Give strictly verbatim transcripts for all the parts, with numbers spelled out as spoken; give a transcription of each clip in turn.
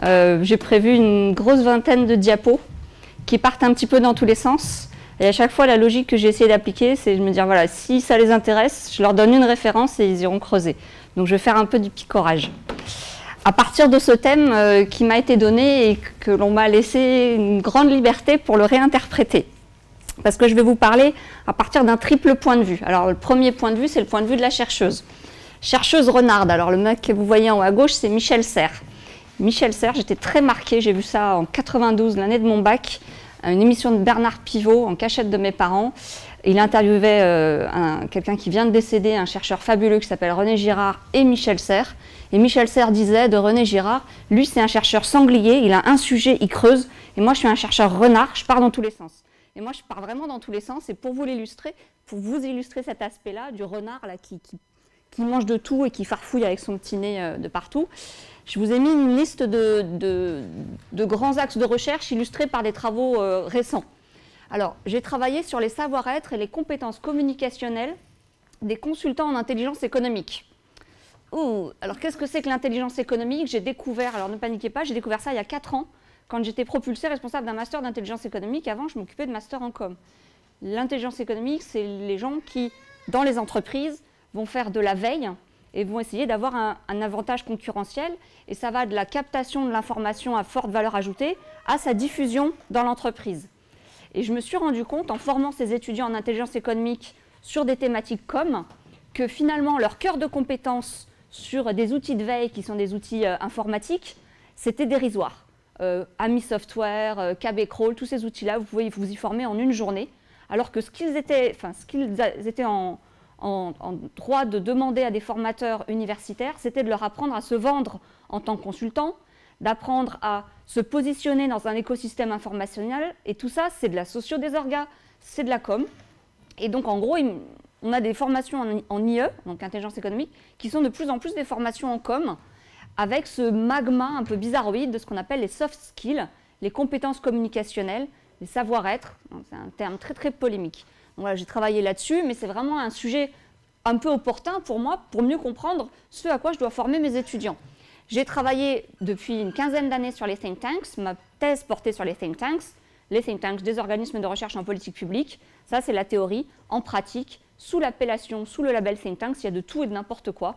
Euh, J'ai prévu une grosse vingtaine de diapos qui partent un petit peu dans tous les sens. Et à chaque fois, la logique que j'ai essayé d'appliquer, c'est de me dire, voilà, si ça les intéresse, je leur donne une référence et ils iront creuser. Donc je vais faire un peu du picorage. À partir de ce thème euh, qui m'a été donné et que l'on m'a laissé une grande liberté pour le réinterpréter. Parce que je vais vous parler à partir d'un triple point de vue. Alors le premier point de vue, c'est le point de vue de la chercheuse. Chercheuse renarde. Alors le mec que vous voyez en haut à gauche, c'est Michel Serres. Michel Serres, j'étais très marquée, j'ai vu ça en quatre-vingt-douze, l'année de mon bac, une émission de Bernard Pivot en cachette de mes parents. Il interviewait euh, quelqu'un qui vient de décéder, un chercheur fabuleux qui s'appelle René Girard et Michel Serres. Et Michel Serres disait de René Girard, lui c'est un chercheur sanglier, il a un sujet, il creuse, et moi je suis un chercheur renard, je pars dans tous les sens. Et moi je pars vraiment dans tous les sens, et pour vous l'illustrer, pour vous illustrer cet aspect-là du renard là, qui, qui, qui mange de tout et qui farfouille avec son petit nez euh, de partout, je vous ai mis une liste de, de, de grands axes de recherche illustrés par des travaux euh, récents. Alors, j'ai travaillé sur les savoir-être et les compétences communicationnelles des consultants en intelligence économique. Ouh, alors qu'est-ce que c'est que l'intelligence économique? J'ai découvert, alors ne paniquez pas, j'ai découvert ça il y a quatre ans, quand j'étais propulsée responsable d'un master d'intelligence économique. Avant, je m'occupais de master en com. L'intelligence économique, c'est les gens qui, dans les entreprises, vont faire de la veille et vont essayer d'avoir un, un avantage concurrentiel. Et ça va de la captation de l'information à forte valeur ajoutée à sa diffusion dans l'entreprise. Et je me suis rendu compte, en formant ces étudiants en intelligence économique sur des thématiques comme, que finalement, leur cœur de compétences sur des outils de veille qui sont des outils euh, informatiques, c'était dérisoire. Euh, Ami Software, euh, K B Crawl, tous ces outils-là, vous pouvez vous y former en une journée, alors que ce qu'ils étaient, enfin, ce qu'ils étaient en, en, en droit de demander à des formateurs universitaires, c'était de leur apprendre à se vendre en tant que consultant, d'apprendre à se positionner dans un écosystème informationnel, et tout ça, c'est de la socio des orgas, c'est de la com. Et donc, en gros, on a des formations en, en I E, donc intelligence économique, qui sont de plus en plus des formations en com, avec ce magma un peu bizarroïde de ce qu'on appelle les soft skills, les compétences communicationnelles, les savoir-être. C'est un terme très, très polémique. Donc voilà, j'ai travaillé là-dessus, mais c'est vraiment un sujet un peu opportun pour moi, pour mieux comprendre ce à quoi je dois former mes étudiants. J'ai travaillé depuis une quinzaine d'années sur les think tanks, ma thèse portait sur les think tanks, les think tanks, des organismes de recherche en politique publique. Ça, c'est la théorie. En pratique, sous l'appellation, sous le label think tanks, il y a de tout et de n'importe quoi.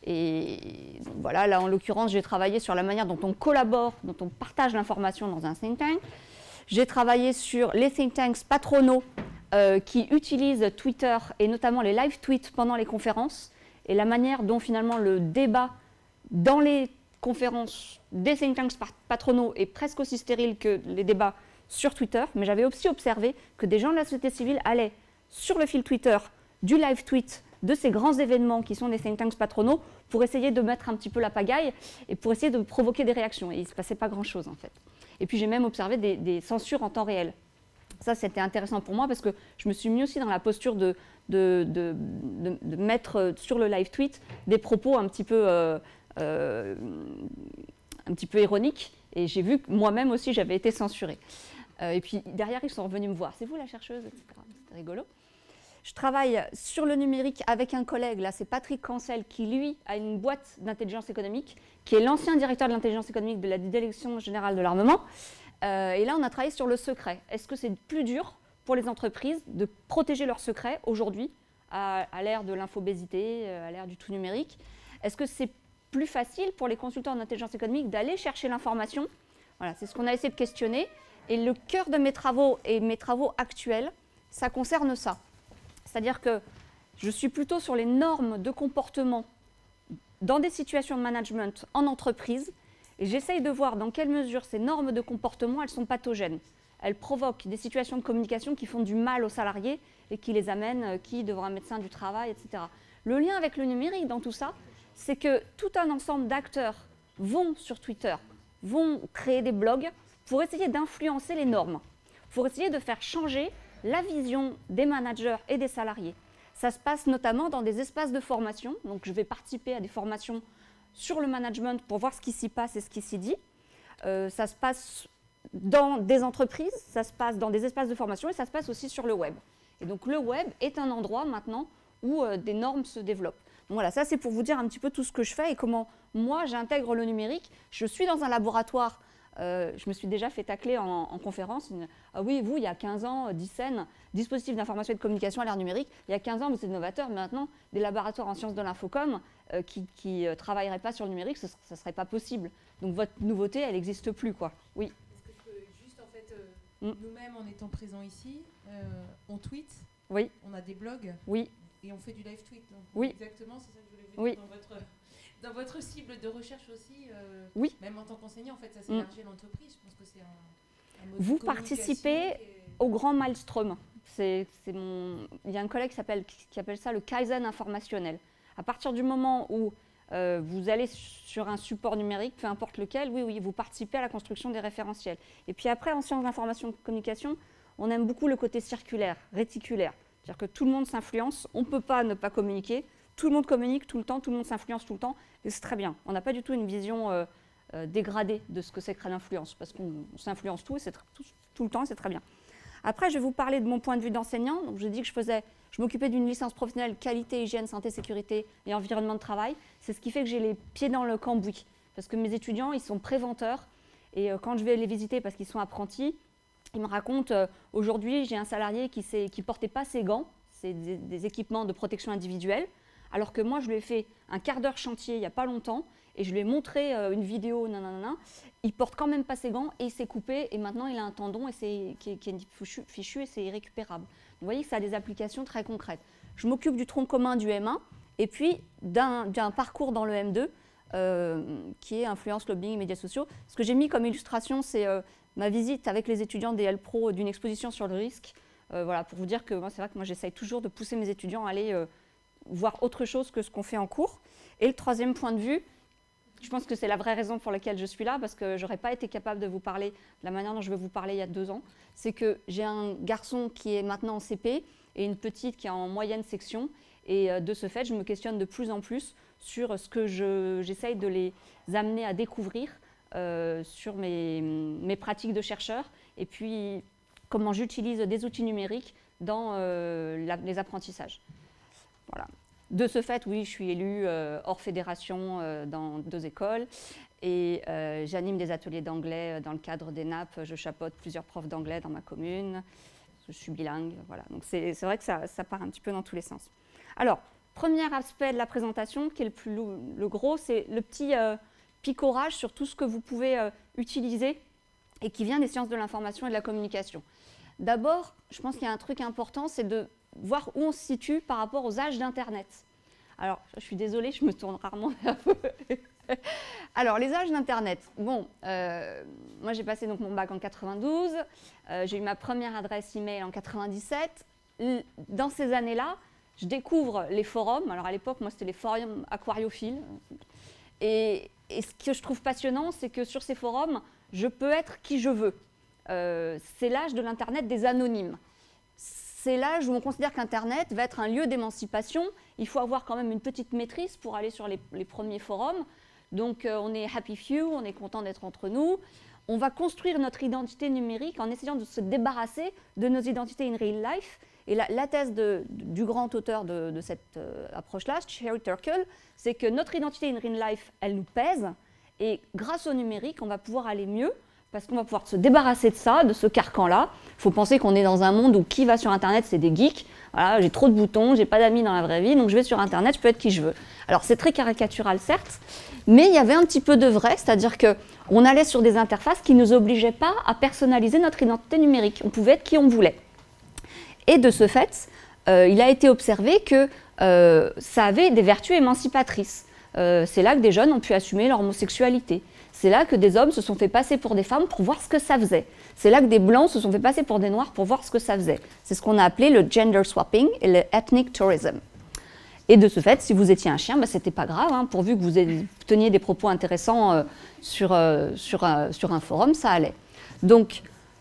Et donc voilà, là, en l'occurrence, j'ai travaillé sur la manière dont on collabore, dont on partage l'information dans un think tank. J'ai travaillé sur les think tanks patronaux euh, qui utilisent Twitter et notamment les live tweets pendant les conférences et la manière dont finalement le débat dans les conférences des think tanks patronaux est presque aussi stérile que les débats sur Twitter, mais j'avais aussi observé que des gens de la société civile allaient sur le fil Twitter du live tweet de ces grands événements qui sont les think tanks patronaux pour essayer de mettre un petit peu la pagaille et pour essayer de provoquer des réactions. Et il ne se passait pas grand-chose en fait. Et puis j'ai même observé des, des censures en temps réel. Ça, c'était intéressant pour moi parce que je me suis mis aussi dans la posture de, de, de, de, de mettre sur le live tweet des propos un petit peu... Euh, Euh, un petit peu ironique, et j'ai vu que moi-même aussi j'avais été censurée. Euh, et puis derrière ils sont revenus me voir, c'est vous la chercheuse, et cetera. C'était rigolo. Je travaille sur le numérique avec un collègue, là c'est Patrick Cancel, qui lui a une boîte d'intelligence économique, qui est l'ancien directeur de l'intelligence économique de la Direction générale de l'armement. Euh, et là on a travaillé sur le secret. Est-ce que c'est plus dur pour les entreprises de protéger leur secret aujourd'hui, à, à l'ère de l'infobésité, à l'ère du tout numérique? Est-ce que c'est plus facile pour les consultants en intelligence économique d'aller chercher l'information? Voilà, c'est ce qu'on a essayé de questionner. Et le cœur de mes travaux et mes travaux actuels, ça concerne ça. C'est-à-dire que je suis plutôt sur les normes de comportement dans des situations de management en entreprise, et j'essaye de voir dans quelle mesure ces normes de comportement, elles sont pathogènes. Elles provoquent des situations de communication qui font du mal aux salariés et qui les amènent, qui devant un médecin du travail, et cetera. Le lien avec le numérique dans tout ça, c'est que tout un ensemble d'acteurs vont sur Twitter, vont créer des blogs pour essayer d'influencer les normes, pour essayer de faire changer la vision des managers et des salariés. Ça se passe notamment dans des espaces de formation, donc je vais participer à des formations sur le management pour voir ce qui s'y passe et ce qui s'y dit. Euh, ça se passe dans des entreprises, ça se passe dans des espaces de formation et ça se passe aussi sur le web. Et donc le web est un endroit maintenant où euh, des normes se développent. Donc voilà, ça c'est pour vous dire un petit peu tout ce que je fais et comment moi, j'intègre le numérique, je suis dans un laboratoire. Euh, je me suis déjà fait tacler en, en conférence. Une, ah oui, vous, il y a quinze ans, Dicen, dispositif d'information et de communication à l'ère numérique, il y a quinze ans, vous êtes novateur, mais maintenant, des laboratoires en sciences de l'infocom euh, qui ne euh, travailleraient pas sur le numérique, ce ne serait pas possible. Donc votre nouveauté, elle n'existe plus, quoi. Oui. Est-ce que je peux juste, en fait, euh, mm. nous-mêmes, en étant présents ici, euh, on tweet, oui. on a des blogs, oui. et on fait du live tweet. Donc oui. Exactement, c'est ça que je voulais vous oui. dire dans votre... Dans votre cible de recherche aussi, euh, oui. même en tant qu'enseignant, en fait, ça s'élargit à l'entreprise. Je pense que c'est un, un mode Vous de participez est... au grand maelstrom. C'est, c'est mon... Il y a un collègue qui appelle, qui appelle ça le Kaizen informationnel. À partir du moment où euh, vous allez sur un support numérique, peu importe lequel, oui, oui, vous participez à la construction des référentiels. Et puis après, en sciences d'information et de communication, on aime beaucoup le côté circulaire, réticulaire. C'est-à-dire que tout le monde s'influence, on ne peut pas ne pas communiquer. Tout le monde communique tout le temps, tout le monde s'influence tout le temps, et c'est très bien. On n'a pas du tout une vision euh, euh, dégradée de ce que c'est que l'influence, parce qu'on s'influence tout, et c'est tout, tout le temps, et c'est très bien. Après, je vais vous parler de mon point de vue d'enseignant. Donc, je dis que je faisais, je m'occupais d'une licence professionnelle qualité, hygiène, santé, sécurité et environnement de travail. C'est ce qui fait que j'ai les pieds dans le cambouis, parce que mes étudiants, ils sont préventeurs, et euh, quand je vais les visiter parce qu'ils sont apprentis, ils me racontent, euh, aujourd'hui, j'ai un salarié qui ne portait pas ses gants, c'est des, des équipements de protection individuelle, alors que moi, je lui ai fait un quart d'heure chantier il n'y a pas longtemps et je lui ai montré euh, une vidéo, nanana, il ne porte quand même pas ses gants et il s'est coupé et maintenant il a un tendon et c'est, qui, est, qui est fichu, fichu et c'est irrécupérable. Vous voyez que ça a des applications très concrètes. Je m'occupe du tronc commun du M un et puis d'un, d'un parcours dans le M deux euh, qui est influence, lobbying et médias sociaux. Ce que j'ai mis comme illustration, c'est euh, ma visite avec les étudiants des L Pro d'une exposition sur le risque. Euh, voilà, pour vous dire que moi, c'est vrai que moi j'essaye toujours de pousser mes étudiants à aller... Euh, voir autre chose que ce qu'on fait en cours. Et le troisième point de vue, je pense que c'est la vraie raison pour laquelle je suis là, parce que je n'aurais pas été capable de vous parler de la manière dont je vais vous parler il y a deux ans, c'est que j'ai un garçon qui est maintenant en C P et une petite qui est en moyenne section. Et de ce fait, je me questionne de plus en plus sur ce que je, j'essaye de les amener à découvrir euh, sur mes, mes pratiques de chercheur et puis comment j'utilise des outils numériques dans euh, la, les apprentissages. Voilà. De ce fait, oui, je suis élue euh, hors fédération euh, dans deux écoles et euh, j'anime des ateliers d'anglais dans le cadre des N A P. Je chapeaute plusieurs profs d'anglais dans ma commune. Je suis bilingue. Voilà. Donc c'est, c'est vrai que ça, ça part un petit peu dans tous les sens. Alors, premier aspect de la présentation, qui est le plus le gros, c'est le petit euh, picorage sur tout ce que vous pouvez euh, utiliser et qui vient des sciences de l'information et de la communication. D'abord, je pense qu'il y a un truc important, c'est de voir où on se situe par rapport aux âges d'Internet. Alors, je suis désolée, je me tourne rarement vers vous. Alors, les âges d'Internet. Bon, euh, moi j'ai passé donc mon bac en quatre-vingt-douze, euh, j'ai eu ma première adresse email en quatre-vingt-dix-sept. Dans ces années-là, je découvre les forums. Alors à l'époque, moi c'était les forums aquariophiles. Et, et ce que je trouve passionnant, c'est que sur ces forums, je peux être qui je veux. Euh, c'est l'âge de l'Internet des anonymes. C'est l'âge où on considère qu'Internet va être un lieu d'émancipation. Il faut avoir quand même une petite maîtrise pour aller sur les, les premiers forums. Donc euh, on est happy few, on est content d'être entre nous. On va construire notre identité numérique en essayant de se débarrasser de nos identités in real life. Et la, la thèse de, du grand auteur de, de cette euh, approche-là, Sherry Turkle, c'est que notre identité in real life, elle nous pèse. Et grâce au numérique, on va pouvoir aller mieux. Parce qu'on va pouvoir se débarrasser de ça, de ce carcan-là. Il faut penser qu'on est dans un monde où qui va sur Internet, c'est des geeks. Voilà, j'ai trop de boutons, j'ai pas d'amis dans la vraie vie, donc je vais sur Internet, je peux être qui je veux. Alors c'est très caricatural, certes, mais il y avait un petit peu de vrai, c'est-à-dire qu'on allait sur des interfaces qui ne nous obligeaient pas à personnaliser notre identité numérique. On pouvait être qui on voulait. Et de ce fait, euh, il a été observé que euh, ça avait des vertus émancipatrices. Euh, c'est là que des jeunes ont pu assumer leur homosexualité. C'est là que des hommes se sont fait passer pour des femmes pour voir ce que ça faisait. C'est là que des blancs se sont fait passer pour des noirs pour voir ce que ça faisait. C'est ce qu'on a appelé le gender swapping et le ethnic tourism. Et de ce fait, si vous étiez un chien, ben, c'était pas grave, hein, pourvu que vous teniez des propos intéressants euh, sur, euh, sur, euh, sur un forum, ça allait. Donc,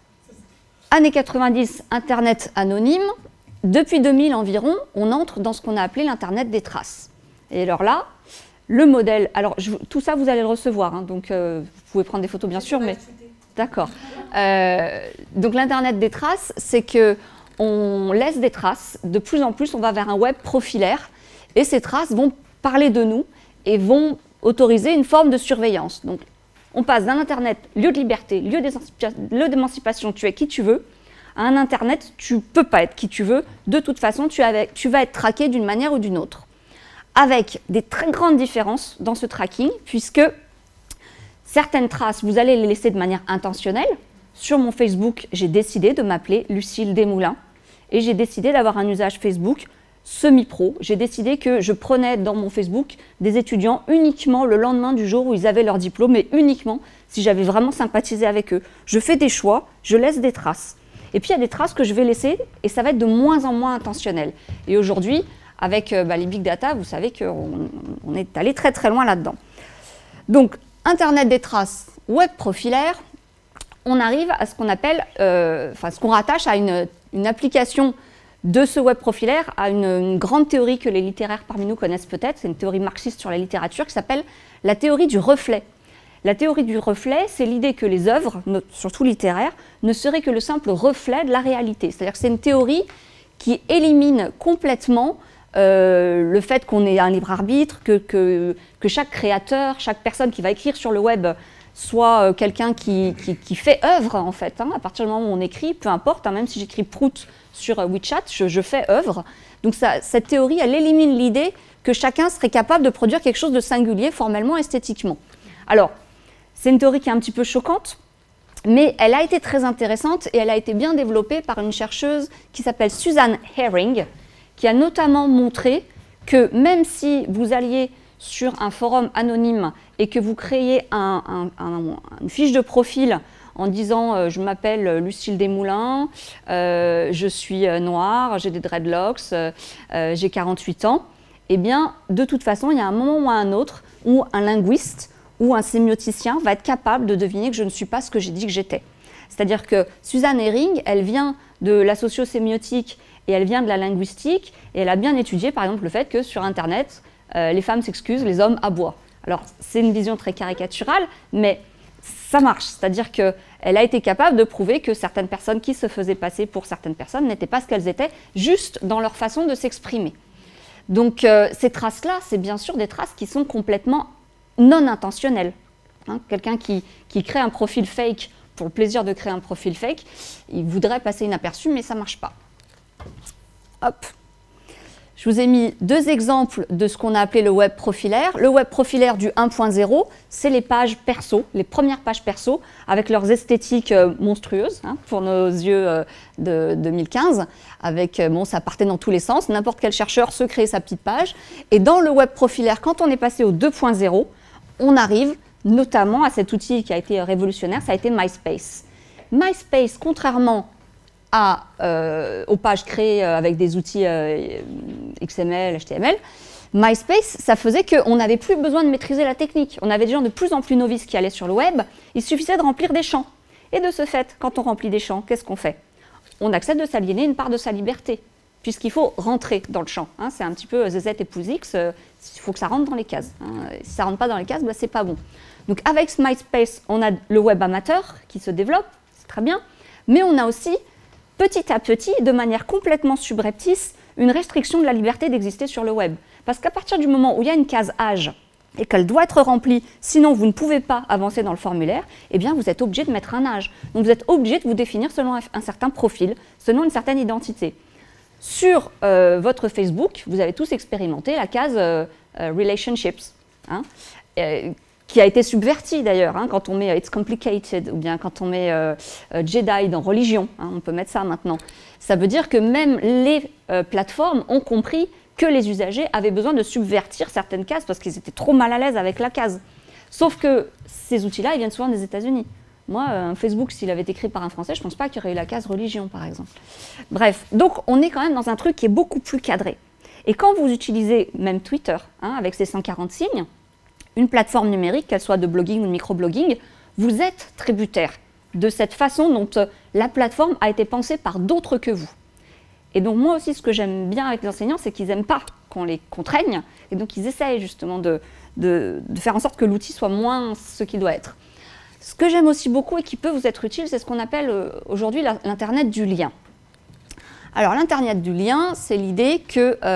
années quatre-vingt-dix, Internet anonyme. Depuis deux mille environ, on entre dans ce qu'on a appelé l'Internet des traces. Et alors là, le modèle, alors je, tout ça vous allez le recevoir, hein, donc euh, vous pouvez prendre des photos bien sûr, mais d'accord. Euh, donc l'Internet des traces, c'est que on laisse des traces. De plus en plus, on va vers un web profilaire, et ces traces vont parler de nous et vont autoriser une forme de surveillance. Donc, on passe d'un Internet, lieu de liberté, lieu d'émancipation, tu es qui tu veux, à un Internet, tu ne peux pas être qui tu veux, de toute façon, tu, avais, tu vas être traqué d'une manière ou d'une autre. Avec des très grandes différences dans ce tracking, puisque certaines traces, vous allez les laisser de manière intentionnelle. Sur mon Facebook, j'ai décidé de m'appeler Lucille Desmoulins et j'ai décidé d'avoir un usage Facebook semi-pro. J'ai décidé que je prenais dans mon Facebook des étudiants uniquement le lendemain du jour où ils avaient leur diplôme et uniquement si j'avais vraiment sympathisé avec eux. Je fais des choix, je laisse des traces. Et puis il y a des traces que je vais laisser et ça va être de moins en moins intentionnel. Et aujourd'hui, avec euh, bah, les big data, vous savez qu'on on est allé très très loin là-dedans. Donc, Internet des traces, web profilaire, on arrive à ce qu'on appelle, euh, enfin ce qu'on rattache à une, une application de ce web profilaire à une, une grande théorie que les littéraires parmi nous connaissent peut-être, c'est une théorie marxiste sur la littérature qui s'appelle la théorie du reflet. La théorie du reflet, c'est l'idée que les œuvres, surtout littéraires, ne seraient que le simple reflet de la réalité. C'est-à-dire que c'est une théorie qui élimine complètement euh, le fait qu'on ait un libre arbitre, que, que, que chaque créateur, chaque personne qui va écrire sur le web soit euh, quelqu'un qui, qui, qui fait œuvre, en fait. Hein, à partir du moment où on écrit, peu importe, hein, même si j'écris Prout sur euh, WeChat, je, je fais œuvre. Donc ça, cette théorie, elle élimine l'idée que chacun serait capable de produire quelque chose de singulier, formellement, esthétiquement. Alors, c'est une théorie qui est un petit peu choquante, mais elle a été très intéressante et elle a été bien développée par une chercheuse qui s'appelle Susan Herring, qui a notamment montré que même si vous alliez sur un forum anonyme et que vous créez un, un, un, une fiche de profil en disant euh, « je m'appelle Lucille Desmoulins, euh, je suis noire, j'ai des dreadlocks, euh, euh, j'ai quarante-huit ans », eh bien, de toute façon, il y a un moment ou un autre où un linguiste ou un sémioticien va être capable de deviner que je ne suis pas ce que j'ai dit que j'étais. C'est-à-dire que Susan Herring, elle vient de la sociosémiotique et elle vient de la linguistique, et elle a bien étudié, par exemple, le fait que sur Internet, euh, les femmes s'excusent, les hommes aboient. Alors, c'est une vision très caricaturale, mais ça marche. C'est-à-dire qu'elle a été capable de prouver que certaines personnes qui se faisaient passer pour certaines personnes n'étaient pas ce qu'elles étaient, juste dans leur façon de s'exprimer. Donc, euh, ces traces-là, c'est bien sûr des traces qui sont complètement non intentionnelles. Hein, quelqu'un qui, qui crée un profil fake pour le plaisir de créer un profil fake, il voudrait passer inaperçu, mais ça ne marche pas. Hop. Je vous ai mis deux exemples de ce qu'on a appelé le web profilaire. Le web profilaire du un point zéro, c'est les pages perso, les premières pages perso, avec leurs esthétiques euh, monstrueuses, hein, pour nos yeux euh, de deux mille quinze. Avec, euh, bon, ça partait dans tous les sens, n'importe quel chercheur se crée sa petite page. Et dans le web profilaire, quand on est passé au deux point zéro, on arrive notamment à cet outil qui a été révolutionnaire, ça a été MySpace. MySpace, contrairement à, euh, aux pages créées euh, avec des outils euh, X M L, H T M L, MySpace, ça faisait qu'on n'avait plus besoin de maîtriser la technique. On avait des gens de plus en plus novices qui allaient sur le web, il suffisait de remplir des champs. Et de ce fait, quand on remplit des champs, qu'est-ce qu'on fait? On accepte de s'aliéner une part de sa liberté, puisqu'il faut rentrer dans le champ. Hein, c'est un petit peu Z Z et pouce X, euh, il faut que ça rentre dans les cases. Hein. Si ça ne rentre pas dans les cases, bah, c'est pas bon. Donc avec MySpace, on a le web amateur qui se développe, c'est très bien, mais on a aussi, petit à petit, de manière complètement subreptice, une restriction de la liberté d'exister sur le web. Parce qu'à partir du moment où il y a une case âge et qu'elle doit être remplie, sinon vous ne pouvez pas avancer dans le formulaire, eh bien vous êtes obligé de mettre un âge. Donc vous êtes obligé de vous définir selon un certain profil, selon une certaine identité. Sur euh, votre Facebook, vous avez tous expérimenté la case euh, euh, Relationships, hein, euh, qui a été subvertie d'ailleurs, hein, quand on met euh, It's complicated, ou bien quand on met euh, euh, Jedi dans religion, hein, on peut mettre ça maintenant. Ça veut dire que même les euh, plateformes ont compris que les usagers avaient besoin de subvertir certaines cases parce qu'ils étaient trop mal à l'aise avec la case. Sauf que ces outils-là, ils viennent souvent des États-Unis. Moi, un Facebook, s'il avait été écrit par un Français, je ne pense pas qu'il y aurait eu la case religion, par exemple. Bref, donc on est quand même dans un truc qui est beaucoup plus cadré. Et quand vous utilisez même Twitter, hein, avec ses cent quarante signes, une plateforme numérique, qu'elle soit de blogging ou de microblogging, vous êtes tributaire de cette façon dont euh, la plateforme a été pensée par d'autres que vous. Et donc moi aussi, ce que j'aime bien avec les enseignants, c'est qu'ils n'aiment pas qu'on les contraigne, et donc ils essayent justement de, de, de faire en sorte que l'outil soit moins ce qu'il doit être. Ce que j'aime aussi beaucoup et qui peut vous être utile, c'est ce qu'on appelle euh, aujourd'hui l'Internet du lien. Alors l'Internet du lien, c'est l'idée que euh,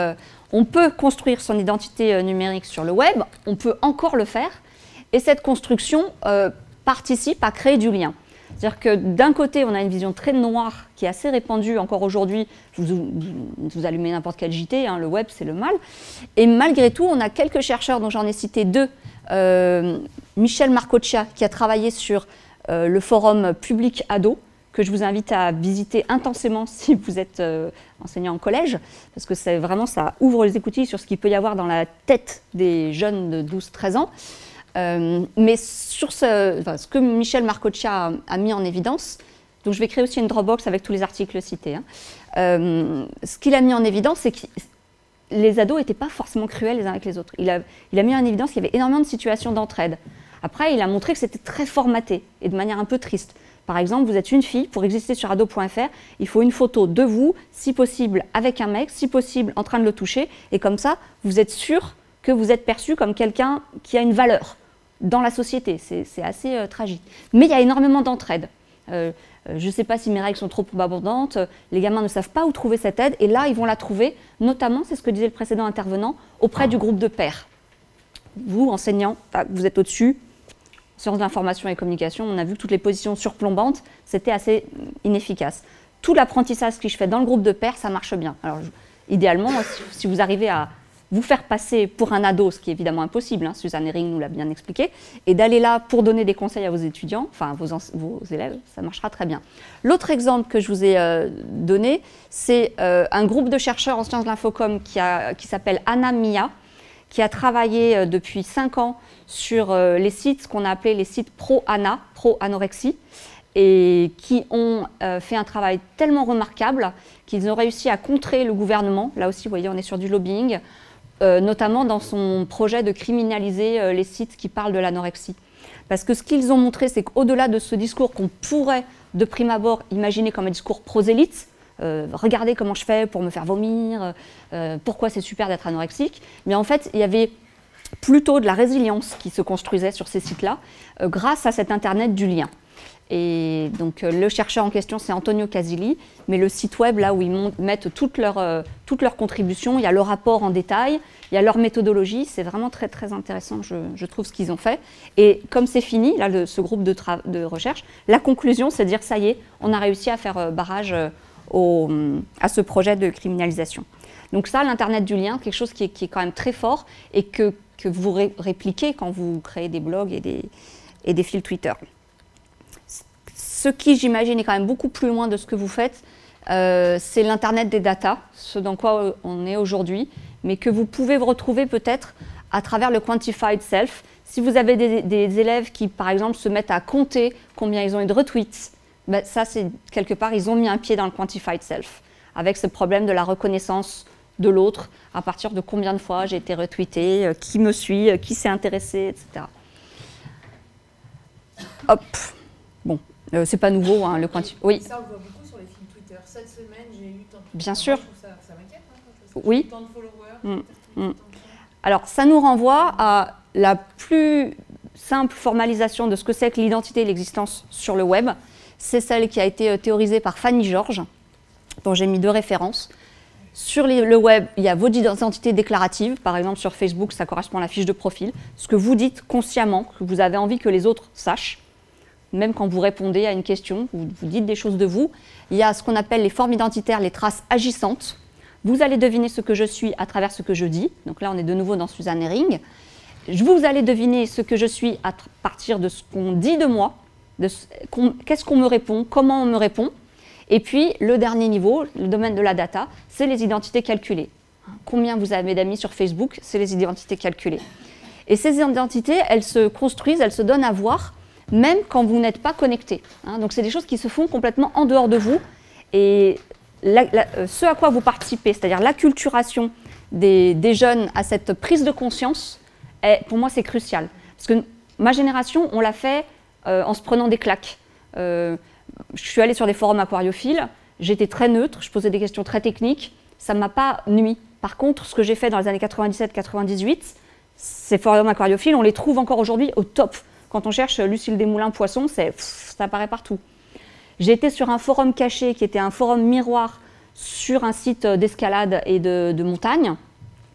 On peut construire son identité euh, numérique sur le web, on peut encore le faire, et cette construction euh, participe à créer du lien. C'est-à-dire que d'un côté, on a une vision très noire qui est assez répandue encore aujourd'hui. Vous, vous, vous allumez n'importe quel J T, hein, le web c'est le mal. Et malgré tout, on a quelques chercheurs dont j'en ai cité deux. Euh, Michel Marcoccia qui a travaillé sur euh, le forum public ado, que je vous invite à visiter intensément si vous êtes euh, enseignant en collège, parce que c'est vraiment, ça ouvre les écoutilles sur ce qu'il peut y avoir dans la tête des jeunes de douze treize ans. Euh, mais sur ce, enfin, ce que Michel Marcoccia a, a mis en évidence, donc je vais créer aussi une Dropbox avec tous les articles cités, hein. euh, ce qu'il a mis en évidence, c'est que les ados n'étaient pas forcément cruels les uns avec les autres. Il a, il a mis en évidence qu'il y avait énormément de situations d'entraide. Après, il a montré que c'était très formaté et de manière un peu triste. Par exemple, vous êtes une fille, pour exister sur ado point F R, il faut une photo de vous, si possible avec un mec, si possible en train de le toucher, et comme ça, vous êtes sûr que vous êtes perçu comme quelqu'un qui a une valeur dans la société. C'est assez euh, tragique. Mais il y a énormément d'entraide. Euh, euh, je ne sais pas si mes règles sont trop abondantes, euh, les gamins ne savent pas où trouver cette aide, et là, ils vont la trouver, notamment, c'est ce que disait le précédent intervenant, auprès du groupe de pairs. Vous, enseignants, vous êtes au-dessus, sciences de l'information et communication, on a vu que toutes les positions surplombantes, c'était assez inefficace. Tout l'apprentissage que je fais dans le groupe de pairs, ça marche bien. Alors, je, idéalement, si, si vous arrivez à vous faire passer pour un ado, ce qui est évidemment impossible, hein, Suzanne Herring nous l'a bien expliqué, et d'aller là pour donner des conseils à vos étudiants, enfin vos, vos élèves, ça marchera très bien. L'autre exemple que je vous ai euh, donné, c'est euh, un groupe de chercheurs en sciences de l'infocom qui, qui s'appelle Anna Mia, qui a travaillé euh, depuis cinq ans sur euh, les sites, ce qu'on a appelé les sites pro-ana, pro-anorexie, et qui ont euh, fait un travail tellement remarquable qu'ils ont réussi à contrer le gouvernement. Là aussi, vous voyez, on est sur du lobbying, euh, notamment dans son projet de criminaliser euh, les sites qui parlent de l'anorexie. Parce que ce qu'ils ont montré, c'est qu'au-delà de ce discours qu'on pourrait, de prime abord, imaginer comme un discours prosélyte, euh, regardez comment je fais pour me faire vomir, euh, pourquoi c'est super d'être anorexique, mais en fait, il y avait plutôt de la résilience qui se construisait sur ces sites-là, euh, grâce à cet Internet du lien. Et donc euh, le chercheur en question, c'est Antonio Casilli, mais le site web, là où ils mettent toutes leurs euh, toutes leurs contributions, il y a le rapport en détail, il y a leur méthodologie, c'est vraiment très très intéressant, je, je trouve, ce qu'ils ont fait. Et comme c'est fini, là, le, ce groupe de, de recherche, la conclusion, c'est de dire, ça y est, on a réussi à faire euh, barrage euh, au, à ce projet de criminalisation. Donc ça, l'Internet du lien, quelque chose qui est, qui est quand même très fort et que, que vous ré répliquez quand vous créez des blogs et des, et des fils Twitter. Ce qui, j'imagine, est quand même beaucoup plus loin de ce que vous faites, euh, c'est l'Internet des data, ce dans quoi on est aujourd'hui, mais que vous pouvez retrouver peut-être à travers le Quantified Self. Si vous avez des, des élèves qui, par exemple, se mettent à compter combien ils ont eu de retweets, ben ça, c'est quelque part, ils ont mis un pied dans le Quantified Self, avec ce problème de la reconnaissance de l'autre, à partir de combien de fois j'ai été retweeté, euh, qui me suit, euh, qui s'est intéressé, et cetera. Hop, bon. Euh, c'est pas nouveau, hein, le quanti... Oui. Ça, on voit beaucoup sur les fils Twitter. Cette semaine, j'ai eu tant de... Bien sûr. Ça, ça m'inquiète, hein, oui. Tant de followers. Mm. Mm. Alors, ça nous renvoie à la plus simple formalisation de ce que c'est que l'identité et l'existence sur le web. C'est celle qui a été théorisée par Fanny George, dont j'ai mis deux références. Sur les, le web, il y a vos identités déclaratives. Par exemple, sur Facebook, ça correspond à la fiche de profil. Ce que vous dites consciemment, que vous avez envie que les autres sachent. Même quand vous répondez à une question, vous, vous dites des choses de vous. Il y a ce qu'on appelle les formes identitaires, les traces agissantes. Vous allez deviner ce que je suis à travers ce que je dis. Donc là, on est de nouveau dans Suzanne Herring. Vous allez deviner ce que je suis à partir de ce qu'on dit de moi, qu'est-ce qu'on me répond, comment on me répond. Et puis, le dernier niveau, le domaine de la data, c'est les identités calculées. Combien vous avez d'amis sur Facebook, c'est les identités calculées. Et ces identités, elles se construisent, elles se donnent à voir, même quand vous n'êtes pas connecté. Hein. Donc c'est des choses qui se font complètement en dehors de vous. Et la, la, ce à quoi vous participez, c'est-à-dire l'acculturation des, des jeunes à cette prise de conscience, est, pour moi c'est crucial. Parce que ma génération, on l'a fait euh, en se prenant des claques. Euh, je suis allée sur des forums aquariophiles, j'étais très neutre, je posais des questions très techniques, ça ne m'a pas nui. Par contre, ce que j'ai fait dans les années quatre-vingt-dix-sept quatre-vingt-dix-huit, ces forums aquariophiles, on les trouve encore aujourd'hui au top. Quand on cherche Lucille Desmoulins Poisson, ça apparaît partout. J'ai été sur un forum caché qui était un forum miroir sur un site d'escalade et de, de montagne.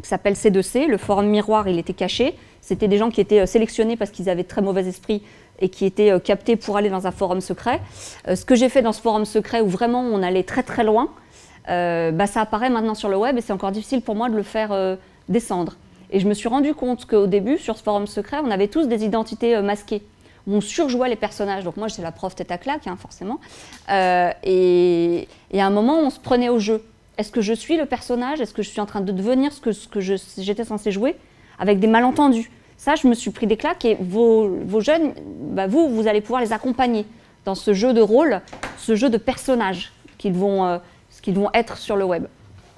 qui s'appelle C deux C. Le forum miroir, il était caché. C'était des gens qui étaient sélectionnés parce qu'ils avaient très mauvais esprit et qui étaient captés pour aller dans un forum secret. Euh, ce que j'ai fait dans ce forum secret où vraiment on allait très très loin, euh, bah, ça apparaît maintenant sur le web et c'est encore difficile pour moi de le faire euh, descendre. Et je me suis rendu compte qu'au début, sur ce forum secret, on avait tous des identités euh, masquées, où on surjouait les personnages. Donc moi, j'étais la prof tête à claque, hein, forcément. Euh, et, et à un moment, on se prenait au jeu. Est-ce que je suis le personnage? Est-ce que je suis en train de devenir ce que, ce que j'étais censée jouer? Avec des malentendus. Ça, je me suis pris des claques et vos, vos jeunes, bah vous, vous allez pouvoir les accompagner dans ce jeu de rôle, ce jeu de personnages qu'ils vont, euh, qu'ils vont être sur le web.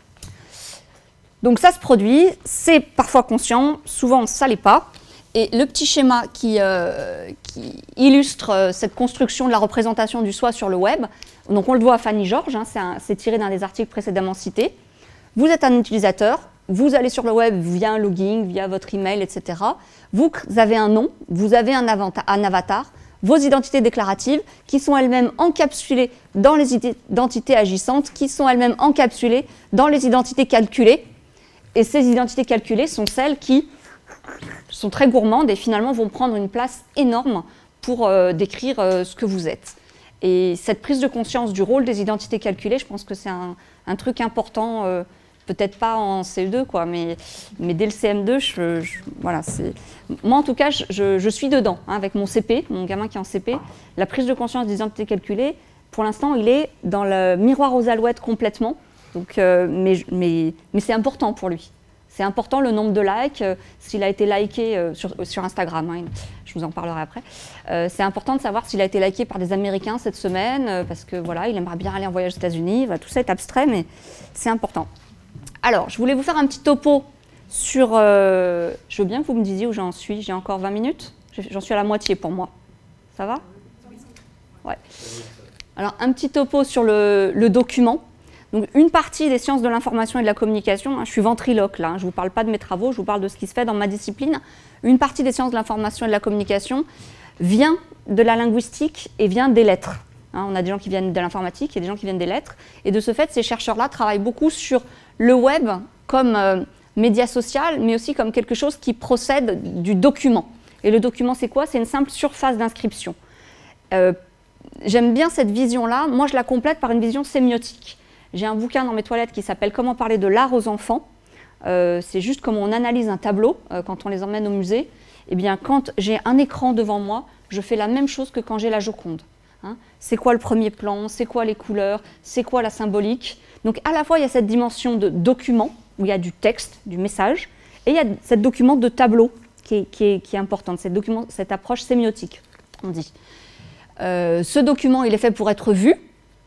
Donc ça se produit, c'est parfois conscient, souvent ça l'est pas. Et le petit schéma qui, euh, qui illustre euh, cette construction de la représentation du soi sur le web, donc on le voit à Fanny Georges, hein, c'est tiré d'un des articles précédemment cités. Vous êtes un utilisateur, vous allez sur le web via un login, via votre email, et cetera. Vous avez un nom, vous avez un avatar, un avatar, vos identités déclaratives qui sont elles-mêmes encapsulées dans les identités agissantes, qui sont elles-mêmes encapsulées dans les identités calculées. Et ces identités calculées sont celles qui sont très gourmandes et finalement vont prendre une place énorme pour euh, décrire euh, ce que vous êtes. Et cette prise de conscience du rôle des identités calculées, je pense que c'est un, un truc important, euh, peut-être pas en C E deux, quoi, mais, mais dès le C M deux, je, je, voilà, moi en tout cas, je, je, je suis dedans, hein, avec mon C P, mon gamin qui est en C P. La prise de conscience des identités calculées, pour l'instant, il est dans le miroir aux alouettes complètement, donc, euh, mais, mais, mais c'est important pour lui. C'est important le nombre de likes, euh, s'il a été liké euh, sur, sur Instagram, hein, je vous en parlerai après. Euh, c'est important de savoir s'il a été liké par des Américains cette semaine, euh, parce que voilà, il aimerait bien aller en voyage aux États-Unis. Voilà, tout ça est abstrait, mais c'est important. Alors, je voulais vous faire un petit topo sur... Euh, je veux bien que vous me disiez où j'en suis. J'ai encore vingt minutes. J'en suis à la moitié pour moi. Ça va? Ouais. Alors, un petit topo sur le, le document. Donc, une partie des sciences de l'information et de la communication, hein, je suis ventriloque là, hein, je ne vous parle pas de mes travaux, je vous parle de ce qui se fait dans ma discipline. Une partie des sciences de l'information et de la communication vient de la linguistique et vient des lettres. Hein, on a des gens qui viennent de l'informatique et des gens qui viennent des lettres. Et de ce fait, ces chercheurs-là travaillent beaucoup sur le web comme euh, média social, mais aussi comme quelque chose qui procède du document. Et le document, c'est quoi? C'est une simple surface d'inscription. Euh, J'aime bien cette vision-là. Moi, je la complète par une vision sémiotique. J'ai un bouquin dans mes toilettes qui s'appelle « Comment parler de l'art aux enfants ». Euh, c'est juste comment on analyse un tableau euh, quand on les emmène au musée. Eh bien, quand j'ai un écran devant moi, je fais la même chose que quand j'ai la Joconde. Hein. C'est quoi le premier plan? C'est quoi les couleurs? C'est quoi la symbolique? Donc, à la fois, il y a cette dimension de document, où il y a du texte, du message, et il y a cette document de tableau qui est, qui est, qui est importante, cette, document, cette approche sémiotique, on dit. Euh, ce document, il est fait pour être vu,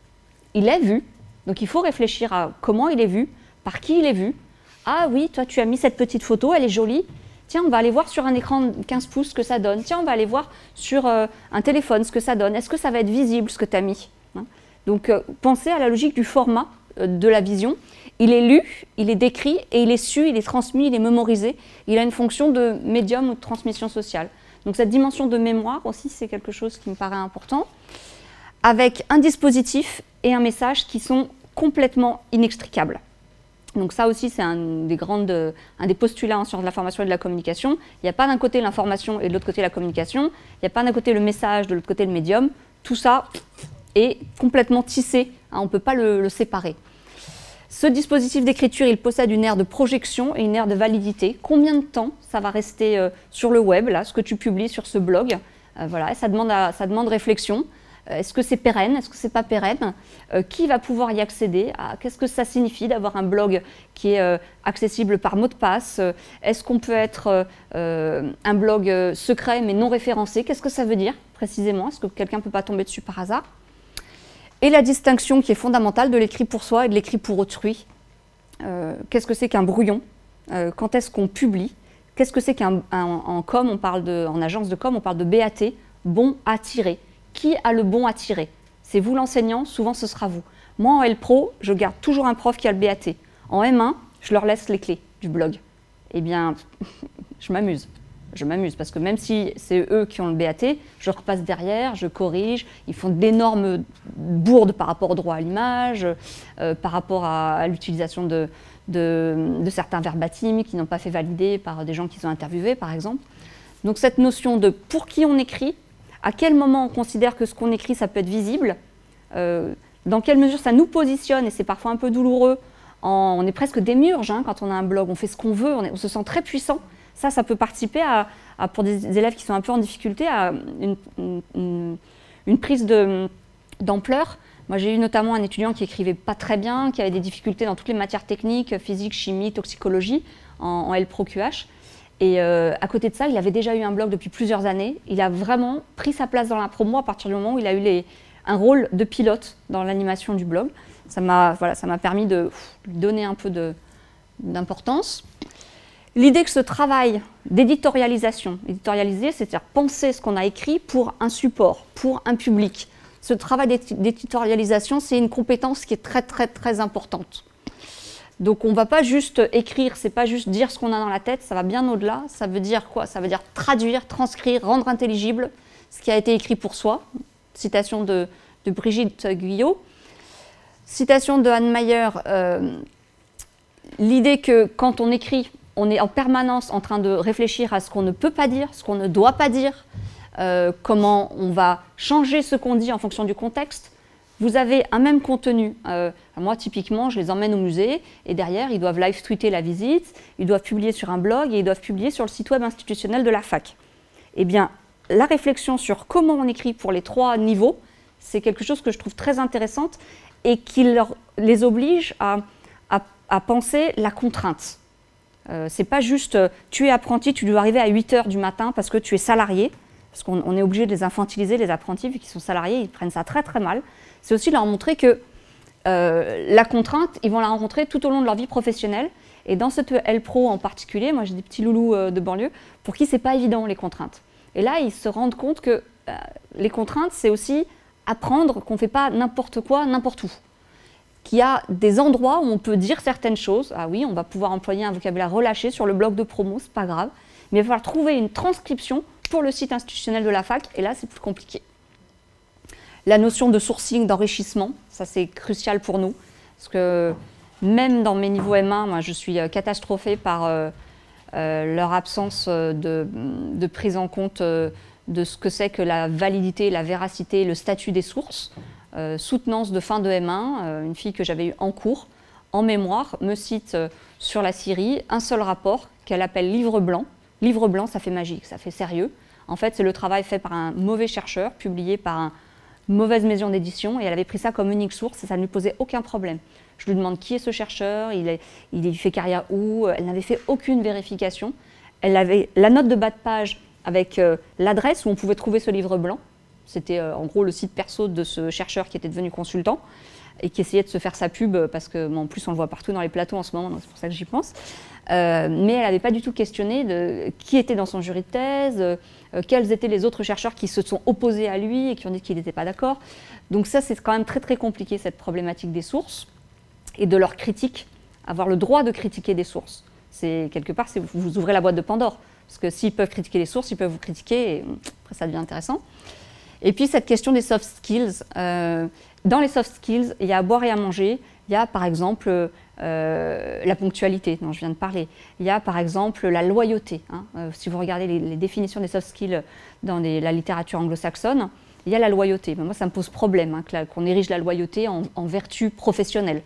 il est vu. Donc il faut réfléchir à comment il est vu, par qui il est vu. Ah oui, toi tu as mis cette petite photo, elle est jolie. Tiens, on va aller voir sur un écran de quinze pouces ce que ça donne. Tiens, on va aller voir sur euh, un téléphone ce que ça donne. Est-ce que ça va être visible ce que tu as mis, hein? Donc euh, pensez à la logique du format euh, de la vision. Il est lu, il est décrit et il est su, il est transmis, il est mémorisé. Il a une fonction de médium ou de transmission sociale. Donc cette dimension de mémoire aussi, c'est quelque chose qui me paraît important. Avec un dispositif et un message qui sont complètement inextricables. Donc ça aussi, c'est un des, grandes, un des postulats en sciences de l'information et de la communication. Il n'y a pas d'un côté l'information et de l'autre côté la communication. Il n'y a pas d'un côté le message, de l'autre côté le médium. Tout ça est complètement tissé, hein, on ne peut pas le, le séparer. Ce dispositif d'écriture, il possède une aire de projection et une aire de validité. Combien de temps ça va rester euh, sur le web, là, ce que tu publies sur ce blog? euh, Voilà, ça demande, à, ça demande réflexion. Est-ce que c'est pérenne? Est-ce que c'est pas pérenne? euh, Qui va pouvoir y accéder? Qu'est-ce que ça signifie d'avoir un blog qui est euh, accessible par mot de passe? Est-ce qu'on peut être euh, un blog euh, secret mais non référencé? Qu'est-ce que ça veut dire précisément? Est-ce que quelqu'un ne peut pas tomber dessus par hasard? Et la distinction qui est fondamentale de l'écrit pour soi et de l'écrit pour autrui. Euh, Qu'est-ce que c'est qu'un brouillon? euh, Quand est-ce qu'on publie? Qu'est-ce que c'est qu'un en com, on parle de, en agence de com, on parle de B A T, bon à tirer. Qui a le bon à tirer? C'est vous l'enseignant, souvent ce sera vous. Moi en L Pro, je garde toujours un prof qui a le B A T. En M un, je leur laisse les clés du blog. Eh bien, je m'amuse. je m'amuse parce que même si c'est eux qui ont le B A T, je repasse derrière, je corrige, ils font d'énormes bourdes par rapport au droit à l'image, euh, par rapport à, à l'utilisation de, de, de certains verbatims qui n'ont pas fait valider par des gens qu'ils ont interviewés, par exemple. Donc cette notion de pour qui on écrit, à quel moment on considère que ce qu'on écrit, ça peut être visible, euh, dans quelle mesure ça nous positionne, et c'est parfois un peu douloureux, en, on est presque démiurge hein, quand on a un blog, on fait ce qu'on veut, on, est, on se sent très puissant. Ça, ça peut participer, à, à, pour des élèves qui sont un peu en difficulté, à une, une, une prise d'ampleur. Moi, j'ai eu notamment un étudiant qui écrivait pas très bien, qui avait des difficultés dans toutes les matières techniques, physique, chimie, toxicologie, en, en L Pro Q H. Et euh, à côté de ça, il avait déjà eu un blog depuis plusieurs années. Il a vraiment pris sa place dans la promo à partir du moment où il a eu les, un rôle de pilote dans l'animation du blog. Ça m'a voilà, ça m'a permis de lui donner un peu d'importance. L'idée que ce travail d'éditorialisation, éditorialiser, c'est-à-dire penser ce qu'on a écrit pour un support, pour un public. Ce travail d'éditorialisation, c'est une compétence qui est très, très, très importante. Donc on ne va pas juste écrire, c'est pas juste dire ce qu'on a dans la tête, ça va bien au-delà. Ça veut dire quoi? Ça veut dire traduire, transcrire, rendre intelligible ce qui a été écrit pour soi. Citation de, de Brigitte Guyot. Citation de Anne Mayer, euh, l'idée que quand on écrit, on est en permanence en train de réfléchir à ce qu'on ne peut pas dire, ce qu'on ne doit pas dire, euh, comment on va changer ce qu'on dit en fonction du contexte. Vous avez un même contenu. Euh, moi, typiquement, je les emmène au musée et derrière, ils doivent live tweeter la visite, ils doivent publier sur un blog et ils doivent publier sur le site web institutionnel de la fac. Eh bien, la réflexion sur comment on écrit pour les trois niveaux, c'est quelque chose que je trouve très intéressante et qui leur, les oblige à, à, à penser la contrainte. Euh, c'est pas juste euh, tu es apprenti, tu dois arriver à huit heures du matin parce que tu es salarié, parce qu'on est obligé de les infantiliser, les apprentis, vu qu'ils sont salariés, ils prennent ça très très mal. C'est aussi leur montrer que euh, la contrainte, ils vont la rencontrer tout au long de leur vie professionnelle. Et dans cette L Pro en particulier, moi j'ai des petits loulous euh, de banlieue, pour qui c'est pas évident les contraintes. Et là, ils se rendent compte que euh, les contraintes, c'est aussi apprendre qu'on ne fait pas n'importe quoi, n'importe où. Qu'il y a des endroits où on peut dire certaines choses. Ah oui, on va pouvoir employer un vocabulaire relâché sur le blog de promo, c'est pas grave. Mais il va falloir trouver une transcription pour le site institutionnel de la fac, et là, c'est plus compliqué. La notion de sourcing, d'enrichissement, ça c'est crucial pour nous, parce que même dans mes niveaux M un, moi, je suis catastrophée par euh, euh, leur absence de, de prise en compte euh, de ce que c'est que la validité, la véracité, le statut des sources. Euh, soutenance de fin de M un, euh, une fille que j'avais eue en cours, en mémoire, me cite euh, sur la Syrie un seul rapport qu'elle appelle livre blanc. Livre blanc, ça fait magique, ça fait sérieux. En fait, c'est le travail fait par un mauvais chercheur, publié par un mauvaise maison d'édition, et elle avait pris ça comme unique source et ça ne lui posait aucun problème. Je lui demande qui est ce chercheur, il, est, il fait carrière où, elle n'avait fait aucune vérification. Elle avait la note de bas de page avec euh, l'adresse où on pouvait trouver ce livre blanc. C'était euh, en gros le site perso de ce chercheur qui était devenu consultant et qui essayait de se faire sa pub parce que, bon, en plus on le voit partout dans les plateaux en ce moment, donc c'est pour ça que j'y pense. Euh, mais elle n'avait pas du tout questionné de qui était dans son jury de thèse, euh, quels étaient les autres chercheurs qui se sont opposés à lui et qui ont dit qu'il n'était pas d'accord. Donc ça, c'est quand même très très compliqué, cette problématique des sources et de leur critique, avoir le droit de critiquer des sources. C'est quelque part, vous, vous ouvrez la boîte de Pandore, parce que s'ils peuvent critiquer les sources, ils peuvent vous critiquer, et après ça devient intéressant. Et puis cette question des soft skills. Euh, dans les soft skills, il y a à boire et à manger. Il y a par exemple euh, la ponctualité dont je viens de parler. Il y a par exemple la loyauté. Hein. Euh, si vous regardez les, les définitions des soft skills dans les, la littérature anglo-saxonne, il y a la loyauté. Mais moi, ça me pose problème hein, qu'on érige la loyauté en, en vertu professionnelle.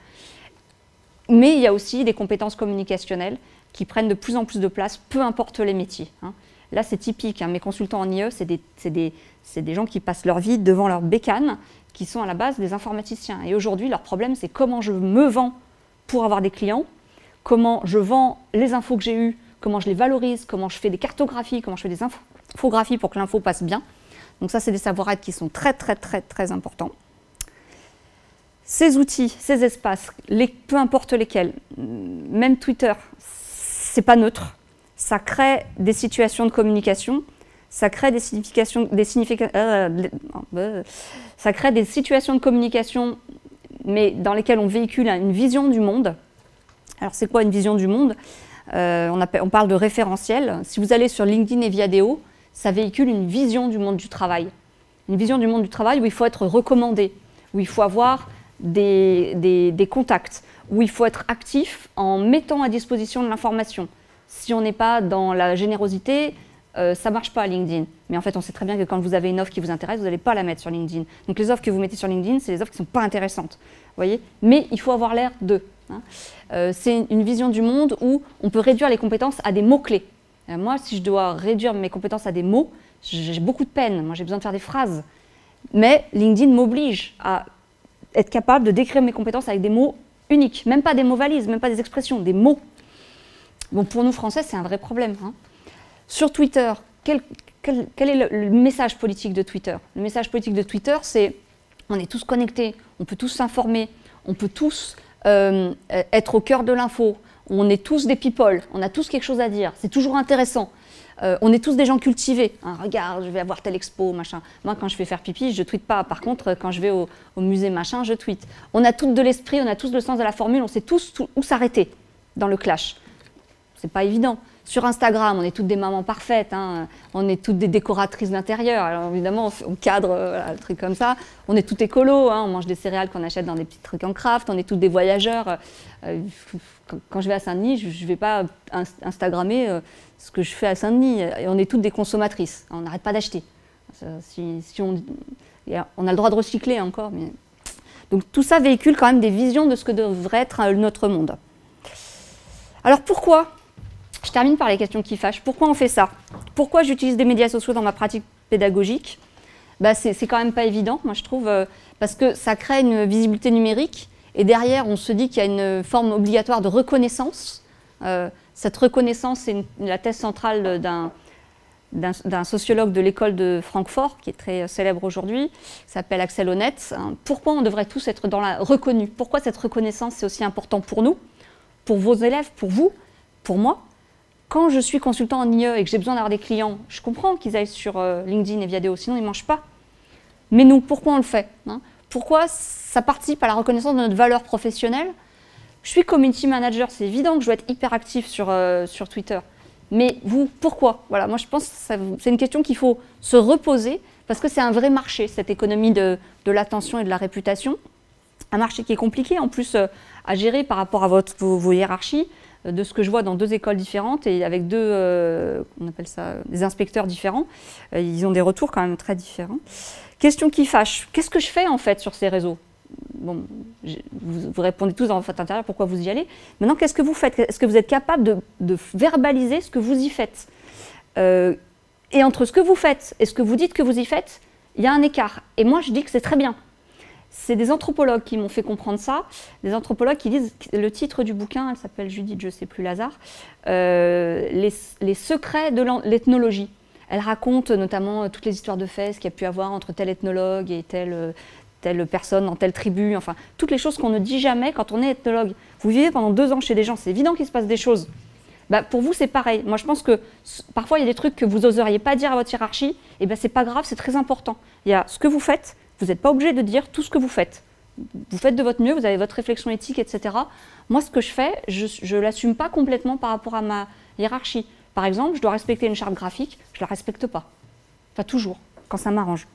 Mais il y a aussi des compétences communicationnelles qui prennent de plus en plus de place, peu importe les métiers. Hein. Là, c'est typique. Hein. Mes consultants en I E, c'est des, des, des gens qui passent leur vie devant leur bécane, qui sont à la base des informaticiens. Et aujourd'hui, leur problème, c'est comment je me vends pour avoir des clients, comment je vends les infos que j'ai eues, comment je les valorise, comment je fais des cartographies, comment je fais des infographies pour que l'info passe bien. Donc ça, c'est des savoir-être qui sont très, très, très, très importants. Ces outils, ces espaces, les, peu importe lesquels, même Twitter, c'est pas neutre. Ça crée des situations de communication, ça crée des significations, des significa, euh, euh, ça crée des situations de communication, mais dans lesquelles on véhicule une vision du monde. Alors c'est quoi une vision du monde? Euh, on, appelle, on parle de référentiel. Si vous allez sur LinkedIn et Viadeo, ça véhicule une vision du monde du travail. Une vision du monde du travail où il faut être recommandé, où il faut avoir des, des, des contacts, où il faut être actif en mettant à disposition de l'information. Si on n'est pas dans la générosité, euh, ça ne marche pas à LinkedIn. Mais en fait, on sait très bien que quand vous avez une offre qui vous intéresse, vous n'allez pas la mettre sur LinkedIn. Donc les offres que vous mettez sur LinkedIn, c'est les offres qui ne sont pas intéressantes. Voyez, mais il faut avoir l'air d'eux. Hein. Euh, c'est une vision du monde où on peut réduire les compétences à des mots-clés. Euh, moi, si je dois réduire mes compétences à des mots, j'ai beaucoup de peine. Moi, j'ai besoin de faire des phrases. Mais LinkedIn m'oblige à être capable de décrire mes compétences avec des mots uniques. Même pas des mots valises, même pas des expressions, des mots. Bon, pour nous, Français, c'est un vrai problème. Hein. Sur Twitter, quel, quel, quel est le, le message politique de Twitter? Le message politique de Twitter, c'est on est tous connectés, on peut tous s'informer, on peut tous euh, être au cœur de l'info, on est tous des people, on a tous quelque chose à dire, c'est toujours intéressant. Euh, on est tous des gens cultivés. Hein, regarde, je vais avoir telle expo, machin. Moi, quand je vais faire pipi, je ne tweete pas. Par contre, quand je vais au, au musée, machin, je tweete. On a tous de l'esprit, on a tous le sens de la formule, on sait tous tout, où s'arrêter dans le clash. C'est pas évident. Sur Instagram, on est toutes des mamans parfaites, hein. On est toutes des décoratrices d'intérieur. Alors évidemment, on, on cadre euh, voilà, le truc comme ça. On est toutes écolos, hein. On mange des céréales qu'on achète dans des petits trucs en craft. On est toutes des voyageurs. Euh, quand, quand je vais à Saint-Denis, je ne vais pas Instagrammer euh, ce que je fais à Saint-Denis. Et on est toutes des consommatrices. On n'arrête pas d'acheter. Si, si on, on a le droit de recycler encore. Mais... Donc tout ça véhicule quand même des visions de ce que devrait être notre monde. Alors pourquoi ? Je termine par les questions qui fâchent. Pourquoi on fait ça? Pourquoi j'utilise des médias sociaux dans ma pratique pédagogique? Bah, c'est quand même pas évident, moi je trouve, euh, parce que ça crée une visibilité numérique et derrière on se dit qu'il y a une forme obligatoire de reconnaissance. Euh, cette reconnaissance, c'est la thèse centrale d'un sociologue de l'école de Francfort, qui est très célèbre aujourd'hui, qui s'appelle Axel Honneth. Hein. Pourquoi on devrait tous être dans la reconnue? Pourquoi cette reconnaissance c'est aussi important pour nous, pour vos élèves, pour vous, pour moi? Quand je suis consultant en I E et que j'ai besoin d'avoir des clients, je comprends qu'ils aillent sur euh, LinkedIn et Viadeo, sinon ils ne mangent pas. Mais nous, pourquoi on le fait, hein? Pourquoi ça participe à la reconnaissance de notre valeur professionnelle? Je suis community manager, c'est évident que je dois être hyper actif sur, euh, sur Twitter. Mais vous, pourquoi? Voilà, moi je pense que c'est une question qu'il faut se reposer parce que c'est un vrai marché, cette économie de, de l'attention et de la réputation. Un marché qui est compliqué en plus euh, à gérer par rapport à votre, vos, vos hiérarchies. De ce que je vois dans deux écoles différentes et avec deux, euh, on appelle ça, des inspecteurs différents. Euh, ils ont des retours quand même très différents. Question qui fâche. Qu'est-ce que je fais en fait sur ces réseaux? Bon, je, vous, vous répondez tous dans votre intérieur pourquoi vous y allez. Maintenant, qu'est-ce que vous faites? Est-ce que vous êtes capable de, de verbaliser ce que vous y faites? euh, Et entre ce que vous faites et ce que vous dites que vous y faites, il y a un écart. Et moi, je dis que c'est très bien. C'est des anthropologues qui m'ont fait comprendre ça, des anthropologues qui disent, le titre du bouquin, elle s'appelle Judith, je ne sais plus, Lazare, euh, les, les secrets de l'ethnologie. Elle raconte notamment toutes les histoires de faits qu'il y a pu avoir entre tel ethnologue et telle, telle personne dans telle tribu, enfin, toutes les choses qu'on ne dit jamais quand on est ethnologue. Vous vivez pendant deux ans chez des gens, c'est évident qu'il se passe des choses. Bah, pour vous, c'est pareil. Moi, je pense que parfois, il y a des trucs que vous n'oseriez pas dire à votre hiérarchie, et ben, c'est pas grave, c'est très important. Il y a ce que vous faites. Vous n'êtes pas obligé de dire tout ce que vous faites. Vous faites de votre mieux, vous avez votre réflexion éthique, et cetera. Moi, ce que je fais, je ne l'assume pas complètement par rapport à ma hiérarchie. Par exemple, je dois respecter une charte graphique, je ne la respecte pas. Enfin, toujours, quand ça m'arrange.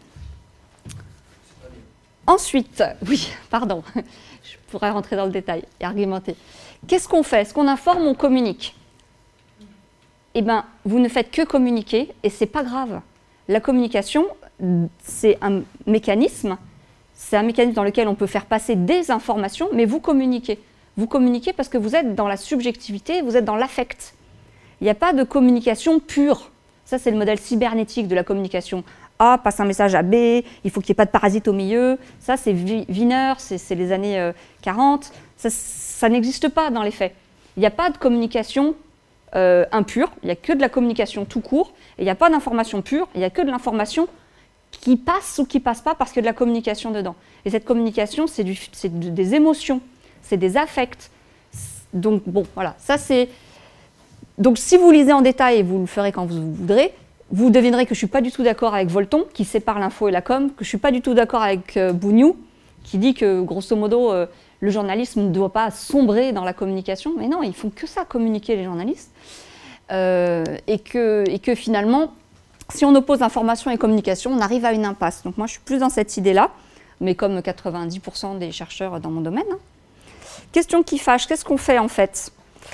Ensuite, oui, pardon, je pourrais rentrer dans le détail et argumenter. Qu'est-ce qu'on fait? Est-ce qu'on informe ou on communique? Eh bien, vous ne faites que communiquer et ce n'est pas grave. La communication, c'est un mécanisme, c'est un mécanisme dans lequel on peut faire passer des informations, mais vous communiquez. Vous communiquez parce que vous êtes dans la subjectivité, vous êtes dans l'affect. Il n'y a pas de communication pure. Ça, c'est le modèle cybernétique de la communication. A passe un message à B, il faut qu'il n'y ait pas de parasite au milieu. Ça, c'est Wiener, c'est les années euh, quarante. Ça, ça n'existe pas dans les faits. Il n'y a pas de communication euh, impure, il n'y a que de la communication tout court. Et il n'y a pas d'information pure, il n'y a que de l'information qui passe ou qui ne passe pas parce qu'il y a de la communication dedans. Et cette communication, c'est des émotions, c'est des affects. Donc, bon, voilà, ça c'est... Donc, si vous lisez en détail, et vous le ferez quand vous voudrez, vous devinerez que je ne suis pas du tout d'accord avec Volton, qui sépare l'info et la com, que je ne suis pas du tout d'accord avec euh, Bougnou, qui dit que, grosso modo, euh, le journalisme ne doit pas sombrer dans la communication. Mais non, ils font que ça, communiquer les journalistes. Euh, et, que, et que finalement, si on oppose information et communication, on arrive à une impasse. Donc moi, je suis plus dans cette idée-là, mais comme quatre-vingt-dix pour cent des chercheurs dans mon domaine. Hein. Question qui fâche, qu'est-ce qu'on fait en fait?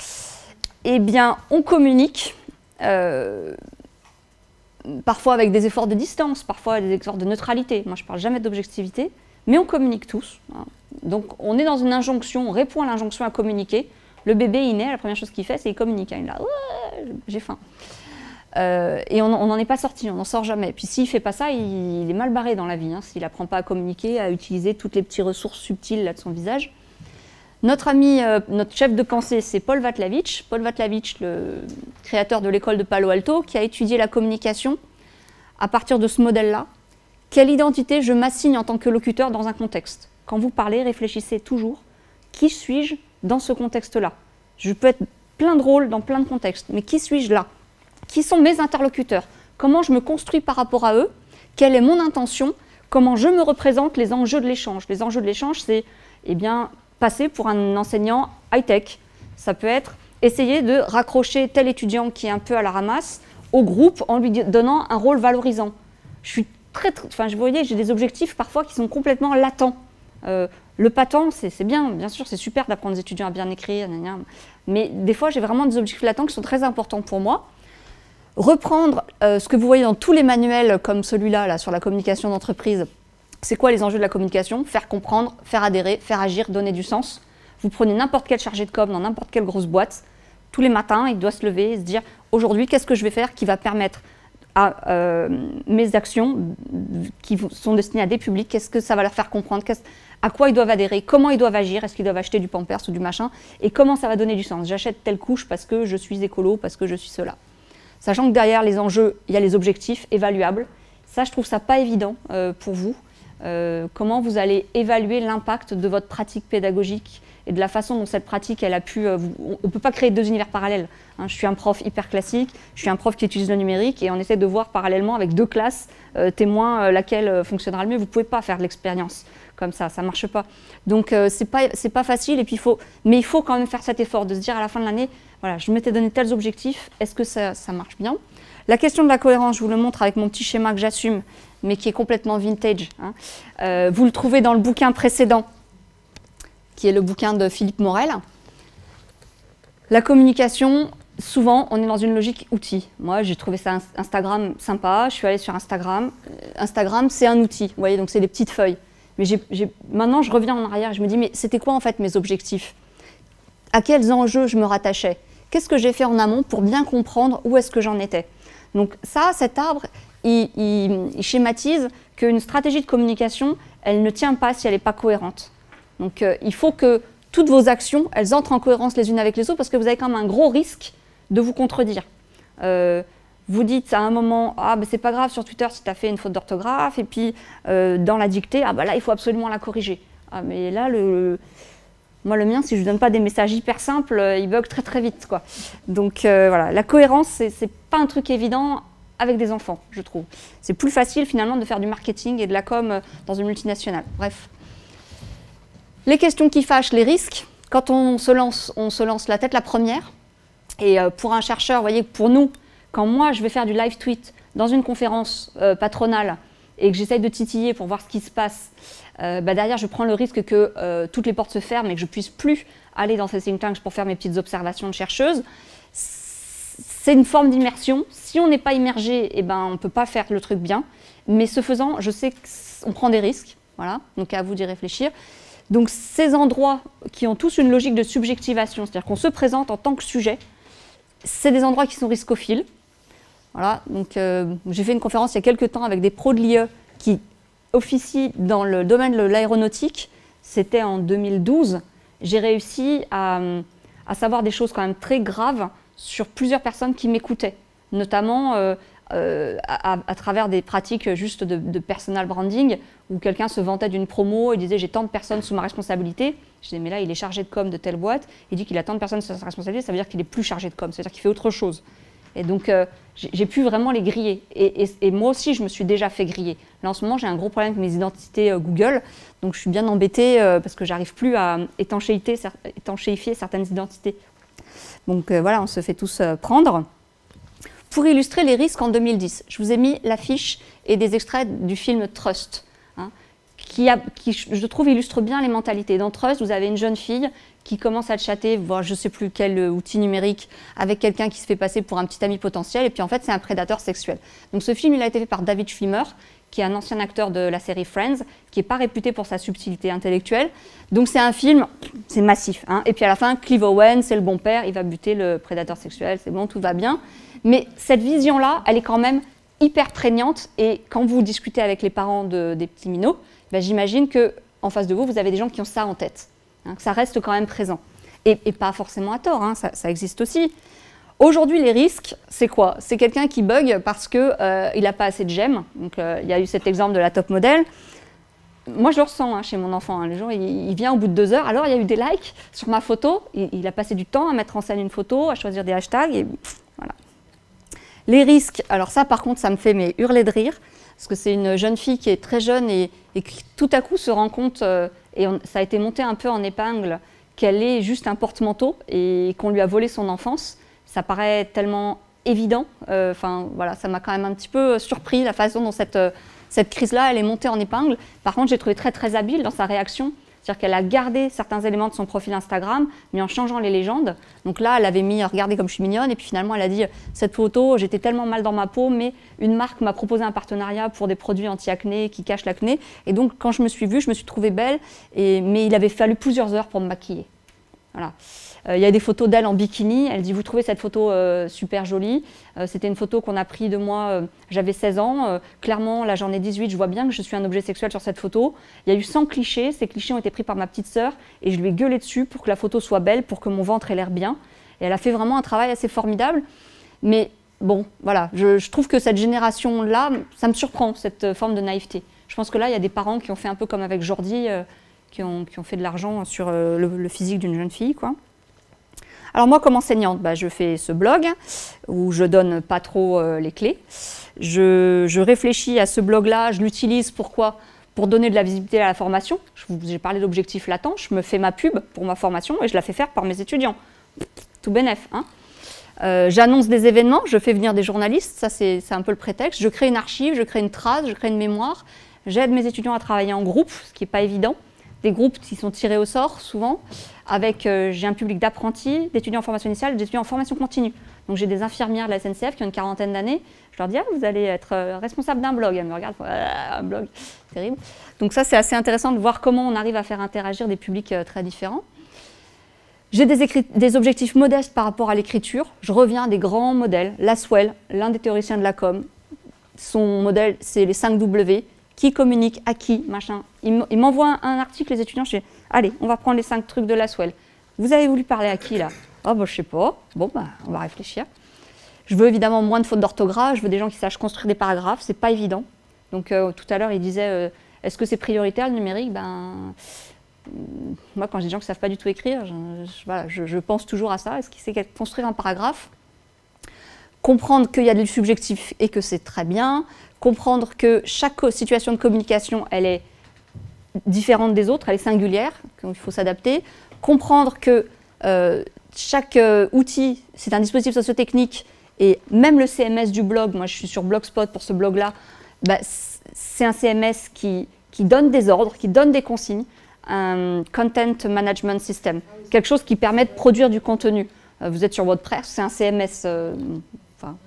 Eh bien, on communique, euh, parfois avec des efforts de distance, parfois des efforts de neutralité. Moi, je ne parle jamais d'objectivité, mais on communique tous. Hein. Donc, on est dans une injonction, on répond à l'injonction à communiquer. Le bébé, il naît, la première chose qu'il fait, c'est qu'il communique. Il est là, ouais, j'ai faim. Euh, et on n'en est pas sorti, on n'en sort jamais. Puis s'il ne fait pas ça, il, il est mal barré dans la vie, hein, s'il n'apprend pas à communiquer, à utiliser toutes les petites ressources subtiles là, de son visage. Notre ami, euh, notre chef de pensée, c'est Paul Vatlavitch. Paul Vatlavitch, le créateur de l'école de Palo Alto, qui a étudié la communication à partir de ce modèle-là. Quelle identité je m'assigne en tant que locuteur dans un contexte? Quand vous parlez, réfléchissez toujours. Qui suis-je dans ce contexte-là? Je peux être plein de rôles dans plein de contextes, mais qui suis-je là? Qui sont mes interlocuteurs? Comment je me construis par rapport à eux? Quelle est mon intention? Comment je me représente les enjeux de l'échange? Les enjeux de l'échange, c'est eh bien, passer pour un enseignant high-tech. Ça peut être essayer de raccrocher tel étudiant qui est un peu à la ramasse au groupe en lui donnant un rôle valorisant. Je suis très, très enfin, je voyais, j'ai des objectifs parfois qui sont complètement latents. Euh, le patent, c'est bien, bien sûr, c'est super d'apprendre aux étudiants à bien écrire, gna gna, mais des fois, j'ai vraiment des objectifs latents qui sont très importants pour moi. Reprendre euh, ce que vous voyez dans tous les manuels comme celui-là, là, sur la communication d'entreprise. C'est quoi les enjeux de la communication? Faire comprendre, faire adhérer, faire agir, donner du sens. Vous prenez n'importe quel chargé de com dans n'importe quelle grosse boîte. Tous les matins, il doit se lever et se dire « Aujourd'hui, qu'est-ce que je vais faire qui va permettre à euh, mes actions qui sont destinées à des publics, qu'est-ce que ça va leur faire comprendre, à quoi ils doivent adhérer, comment ils doivent agir, est-ce qu'ils doivent acheter du Pampers ou du machin, et comment ça va donner du sens. J'achète telle couche parce que je suis écolo, parce que je suis cela. » Sachant que derrière les enjeux, il y a les objectifs évaluables. Ça, je trouve ça pas évident euh, pour vous. Euh, comment vous allez évaluer l'impact de votre pratique pédagogique et de la façon dont cette pratique, elle a pu... Euh, vous, on ne peut pas créer deux univers parallèles. Hein. Je suis un prof hyper classique, je suis un prof qui utilise le numérique et on essaie de voir parallèlement avec deux classes euh, témoins euh, laquelle euh, fonctionnera le mieux. Vous ne pouvez pas faire de l'expérience comme ça, ça ne marche pas. Donc, euh, ce n'est pas, c'est pas facile, et puis il faut, mais il faut quand même faire cet effort de se dire à la fin de l'année, voilà, je m'étais donné tels objectifs, est-ce que ça, ça marche bien? La question de la cohérence, je vous le montre avec mon petit schéma que j'assume, mais qui est complètement vintage. Hein. Euh, vous le trouvez dans le bouquin précédent, qui est le bouquin de Philippe Morel. La communication, souvent, on est dans une logique outil. Moi, j'ai trouvé ça Instagram sympa, je suis allée sur Instagram. Instagram, c'est un outil, vous voyez, donc c'est des petites feuilles. Mais j'ai, j'ai, maintenant, je reviens en arrière et je me dis, mais c'était quoi en fait mes objectifs? À quels enjeux je me rattachais? Qu'est-ce que j'ai fait en amont pour bien comprendre où est-ce que j'en étais? Donc ça, cet arbre, il, il, il schématise qu'une stratégie de communication, elle ne tient pas si elle n'est pas cohérente. Donc euh, il faut que toutes vos actions, elles entrent en cohérence les unes avec les autres parce que vous avez quand même un gros risque de vous contredire. Euh, vous dites à un moment, ah ben c'est pas grave sur Twitter si tu as fait une faute d'orthographe, et puis euh, dans la dictée, ah ben là il faut absolument la corriger. Ah mais là, le, le, moi le mien, si je ne donne pas des messages hyper simples, il bug très très vite, quoi. Donc euh, voilà, la cohérence, c'est pas un truc évident avec des enfants, je trouve. C'est plus facile finalement de faire du marketing et de la com dans une multinationale. Bref. Les questions qui fâchent, les risques. Quand on se lance, on se lance la tête la première. Et euh, pour un chercheur, vous voyez, pour nous, quand moi je vais faire du live tweet dans une conférence euh, patronale et que j'essaye de titiller pour voir ce qui se passe, euh, bah derrière je prends le risque que euh, toutes les portes se ferment et que je ne puisse plus aller dans ces think tanks pour faire mes petites observations de chercheuse. C'est une forme d'immersion. Si on n'est pas immergé, eh ben, on ne peut pas faire le truc bien. Mais ce faisant, je sais qu'on prend des risques. Voilà, donc à vous d'y réfléchir. Donc ces endroits qui ont tous une logique de subjectivation, c'est-à-dire qu'on se présente en tant que sujet, c'est des endroits qui sont riscophiles. Voilà, donc euh, j'ai fait une conférence il y a quelques temps avec des pros de l'I E qui officient dans le domaine de l'aéronautique. C'était en deux mille douze. J'ai réussi à, à savoir des choses quand même très graves sur plusieurs personnes qui m'écoutaient, notamment euh, euh, à, à travers des pratiques juste de, de personal branding, où quelqu'un se vantait d'une promo et disait « j'ai tant de personnes sous ma responsabilité ». Je disais « mais là, il est chargé de com de telle boîte, il dit qu'il a tant de personnes sous sa responsabilité, ça veut dire qu'il est plus chargé de com, ça veut dire qu'il fait autre chose ». Et donc, euh, j'ai pu vraiment les griller. Et, et, et moi aussi, je me suis déjà fait griller. Là, en ce moment, j'ai un gros problème avec mes identités euh, Google. Donc, je suis bien embêtée euh, parce que j'arrive plus à étanchéifier, étanchéifier certaines identités. Donc, euh, voilà, on se fait tous euh, prendre. Pour illustrer les risques en deux mille dix, je vous ai mis l'affiche et des extraits du film Trust, hein, qui, a, qui, je trouve, illustre bien les mentalités. Dans Trust, vous avez une jeune fille qui commence à chatter, voire je ne sais plus quel outil numérique, avec quelqu'un qui se fait passer pour un petit ami potentiel, et puis en fait, c'est un prédateur sexuel. Donc ce film, il a été fait par David Schwimmer, qui est un ancien acteur de la série Friends, qui n'est pas réputé pour sa subtilité intellectuelle. Donc c'est un film, c'est massif. Hein. Et puis à la fin, Clive Owen, c'est le bon père, il va buter le prédateur sexuel, c'est bon, tout va bien. Mais cette vision-là, elle est quand même hyper prégnante, et quand vous discutez avec les parents de, des petits minots, ben, j'imagine qu'en face de vous, vous avez des gens qui ont ça en tête. Hein, que ça reste quand même présent. Et, et pas forcément à tort, hein, ça, ça existe aussi. Aujourd'hui, les risques, c'est quoi? C'est quelqu'un qui bug parce qu'il euh, n'a pas assez de j'aime. Donc, euh, il y a eu cet exemple de la top model. Moi, je le ressens hein, chez mon enfant. Hein. Les gens, il, il vient au bout de deux heures. Alors, il y a eu des likes sur ma photo. Il, il a passé du temps à mettre en scène une photo, à choisir des hashtags. Et pff, voilà. Les risques, alors ça, par contre, ça me fait mais, hurler de rire. Parce que c'est une jeune fille qui est très jeune et, et qui, tout à coup, se rend compte... Euh, et on, ça a été monté un peu en épingle, qu'elle est juste un porte-manteau et qu'on lui a volé son enfance. Ça paraît tellement évident. Enfin, euh, voilà, ça m'a quand même un petit peu surpris, la façon dont cette, euh, cette crise-là, elle est montée en épingle. Par contre, j'ai trouvé très, très habile dans sa réaction. C'est-à-dire qu'elle a gardé certains éléments de son profil Instagram, mais en changeant les légendes. Donc là, elle avait mis « Regardez comme je suis mignonne » et puis finalement, elle a dit « Cette photo, j'étais tellement mal dans ma peau, mais une marque m'a proposé un partenariat pour des produits anti-acné qui cachent l'acné. Et donc, quand je me suis vue, je me suis trouvée belle, et, mais il avait fallu plusieurs heures pour me maquiller. » Voilà. Euh, il y a des photos d'elle en bikini. Elle dit « Vous trouvez cette photo euh, super jolie euh, ?» C'était une photo qu'on a prise de moi, euh, j'avais seize ans. Euh, clairement, là j'en ai dix-huit, je vois bien que je suis un objet sexuel sur cette photo. Il y a eu cent clichés. Ces clichés ont été pris par ma petite sœur et je lui ai gueulé dessus pour que la photo soit belle, pour que mon ventre ait l'air bien. Et elle a fait vraiment un travail assez formidable. Mais bon, voilà, je, je trouve que cette génération-là, ça me surprend, cette forme de naïveté. Je pense que là, il y a des parents qui ont fait un peu comme avec Jordi, euh, qui, ont, qui ont fait de l'argent sur euh, le, le physique d'une jeune fille, quoi. Alors moi, comme enseignante, bah, je fais ce blog où je donne pas trop euh, les clés. Je, je réfléchis à ce blog-là, je l'utilise pourquoi? Pour donner de la visibilité à la formation. J'ai parlé d'objectifs latents, je me fais ma pub pour ma formation et je la fais faire par mes étudiants. Tout bénef. Hein. Euh, J'annonce des événements, je fais venir des journalistes, ça c'est un peu le prétexte. Je crée une archive, je crée une trace, je crée une mémoire. J'aide mes étudiants à travailler en groupe, ce qui n'est pas évident. Des groupes qui sont tirés au sort, souvent, avec, euh, j'ai un public d'apprentis, d'étudiants en formation initiale, d'étudiants en formation continue. Donc j'ai des infirmières de la S N C F qui ont une quarantaine d'années. Je leur dis, ah, vous allez être euh, responsable d'un blog. Elles me regardent, ah, un blog, terrible. Donc ça, c'est assez intéressant de voir comment on arrive à faire interagir des publics euh, très différents. J'ai des, des objectifs modestes par rapport à l'écriture. Je reviens à des grands modèles. Laswell, l'un des théoriciens de la com, son modèle, c'est les cinq W. Qui communique à qui, machin. Il m'envoie un, un article, les étudiants, je dis, allez, on va prendre les cinq trucs de Laswell. Vous avez voulu parler à qui, là? Ah, oh, bah, je sais pas. Bon, bah, on va réfléchir. Je veux évidemment moins de fautes d'orthographe, je veux des gens qui sachent construire des paragraphes, c'est pas évident. Donc, euh, tout à l'heure, il disait, euh, est-ce que c'est prioritaire, le numérique? Ben, moi, quand j'ai des gens qui ne savent pas du tout écrire, je, je, voilà, je, je pense toujours à ça. Est-ce qu'il sait construire un paragraphe? Comprendre qu'il y a du subjectif et que c'est très bien. Comprendre que chaque situation de communication, elle est différente des autres, elle est singulière, qu'il faut s'adapter. Comprendre que euh, chaque euh, outil, c'est un dispositif sociotechnique, et même le C M S du blog, moi je suis sur Blogspot pour ce blog-là, bah, c'est un C M S qui, qui donne des ordres, qui donne des consignes, un Content Management System, quelque chose qui permet de produire du contenu. Euh, vous êtes sur WordPress, c'est un C M S... Euh, enfin,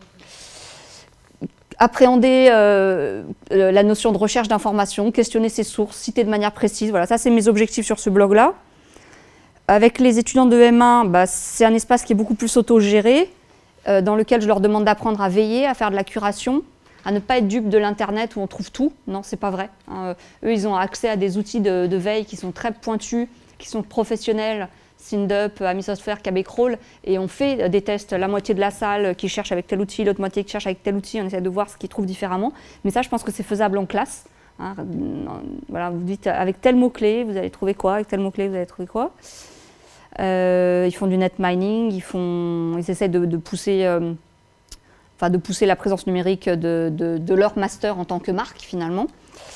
appréhender euh, la notion de recherche d'information, questionner ses sources, citer de manière précise. Voilà, ça c'est mes objectifs sur ce blog-là. Avec les étudiants de M un, bah, c'est un espace qui est beaucoup plus autogéré, euh, dans lequel je leur demande d'apprendre à veiller, à faire de la curation, à ne pas être dupe de l'Internet où on trouve tout. Non, c'est pas vrai. Hein. Eux, ils ont accès à des outils de, de veille qui sont très pointus, qui sont professionnels, Syndup, Ami Software, K B Crawl, et on fait des tests, la moitié de la salle qui cherche avec tel outil, l'autre moitié qui cherche avec tel outil, on essaie de voir ce qu'ils trouvent différemment. Mais ça, je pense que c'est faisable en classe. Hein. Voilà, vous dites avec tel mot-clé, vous allez trouver quoi, avec tel mot-clé, vous allez trouver quoi. Euh, ils font du net mining, ils, font, ils essaient de, de pousser euh, enfin, de pousser la présence numérique de, de, de leur master en tant que marque finalement.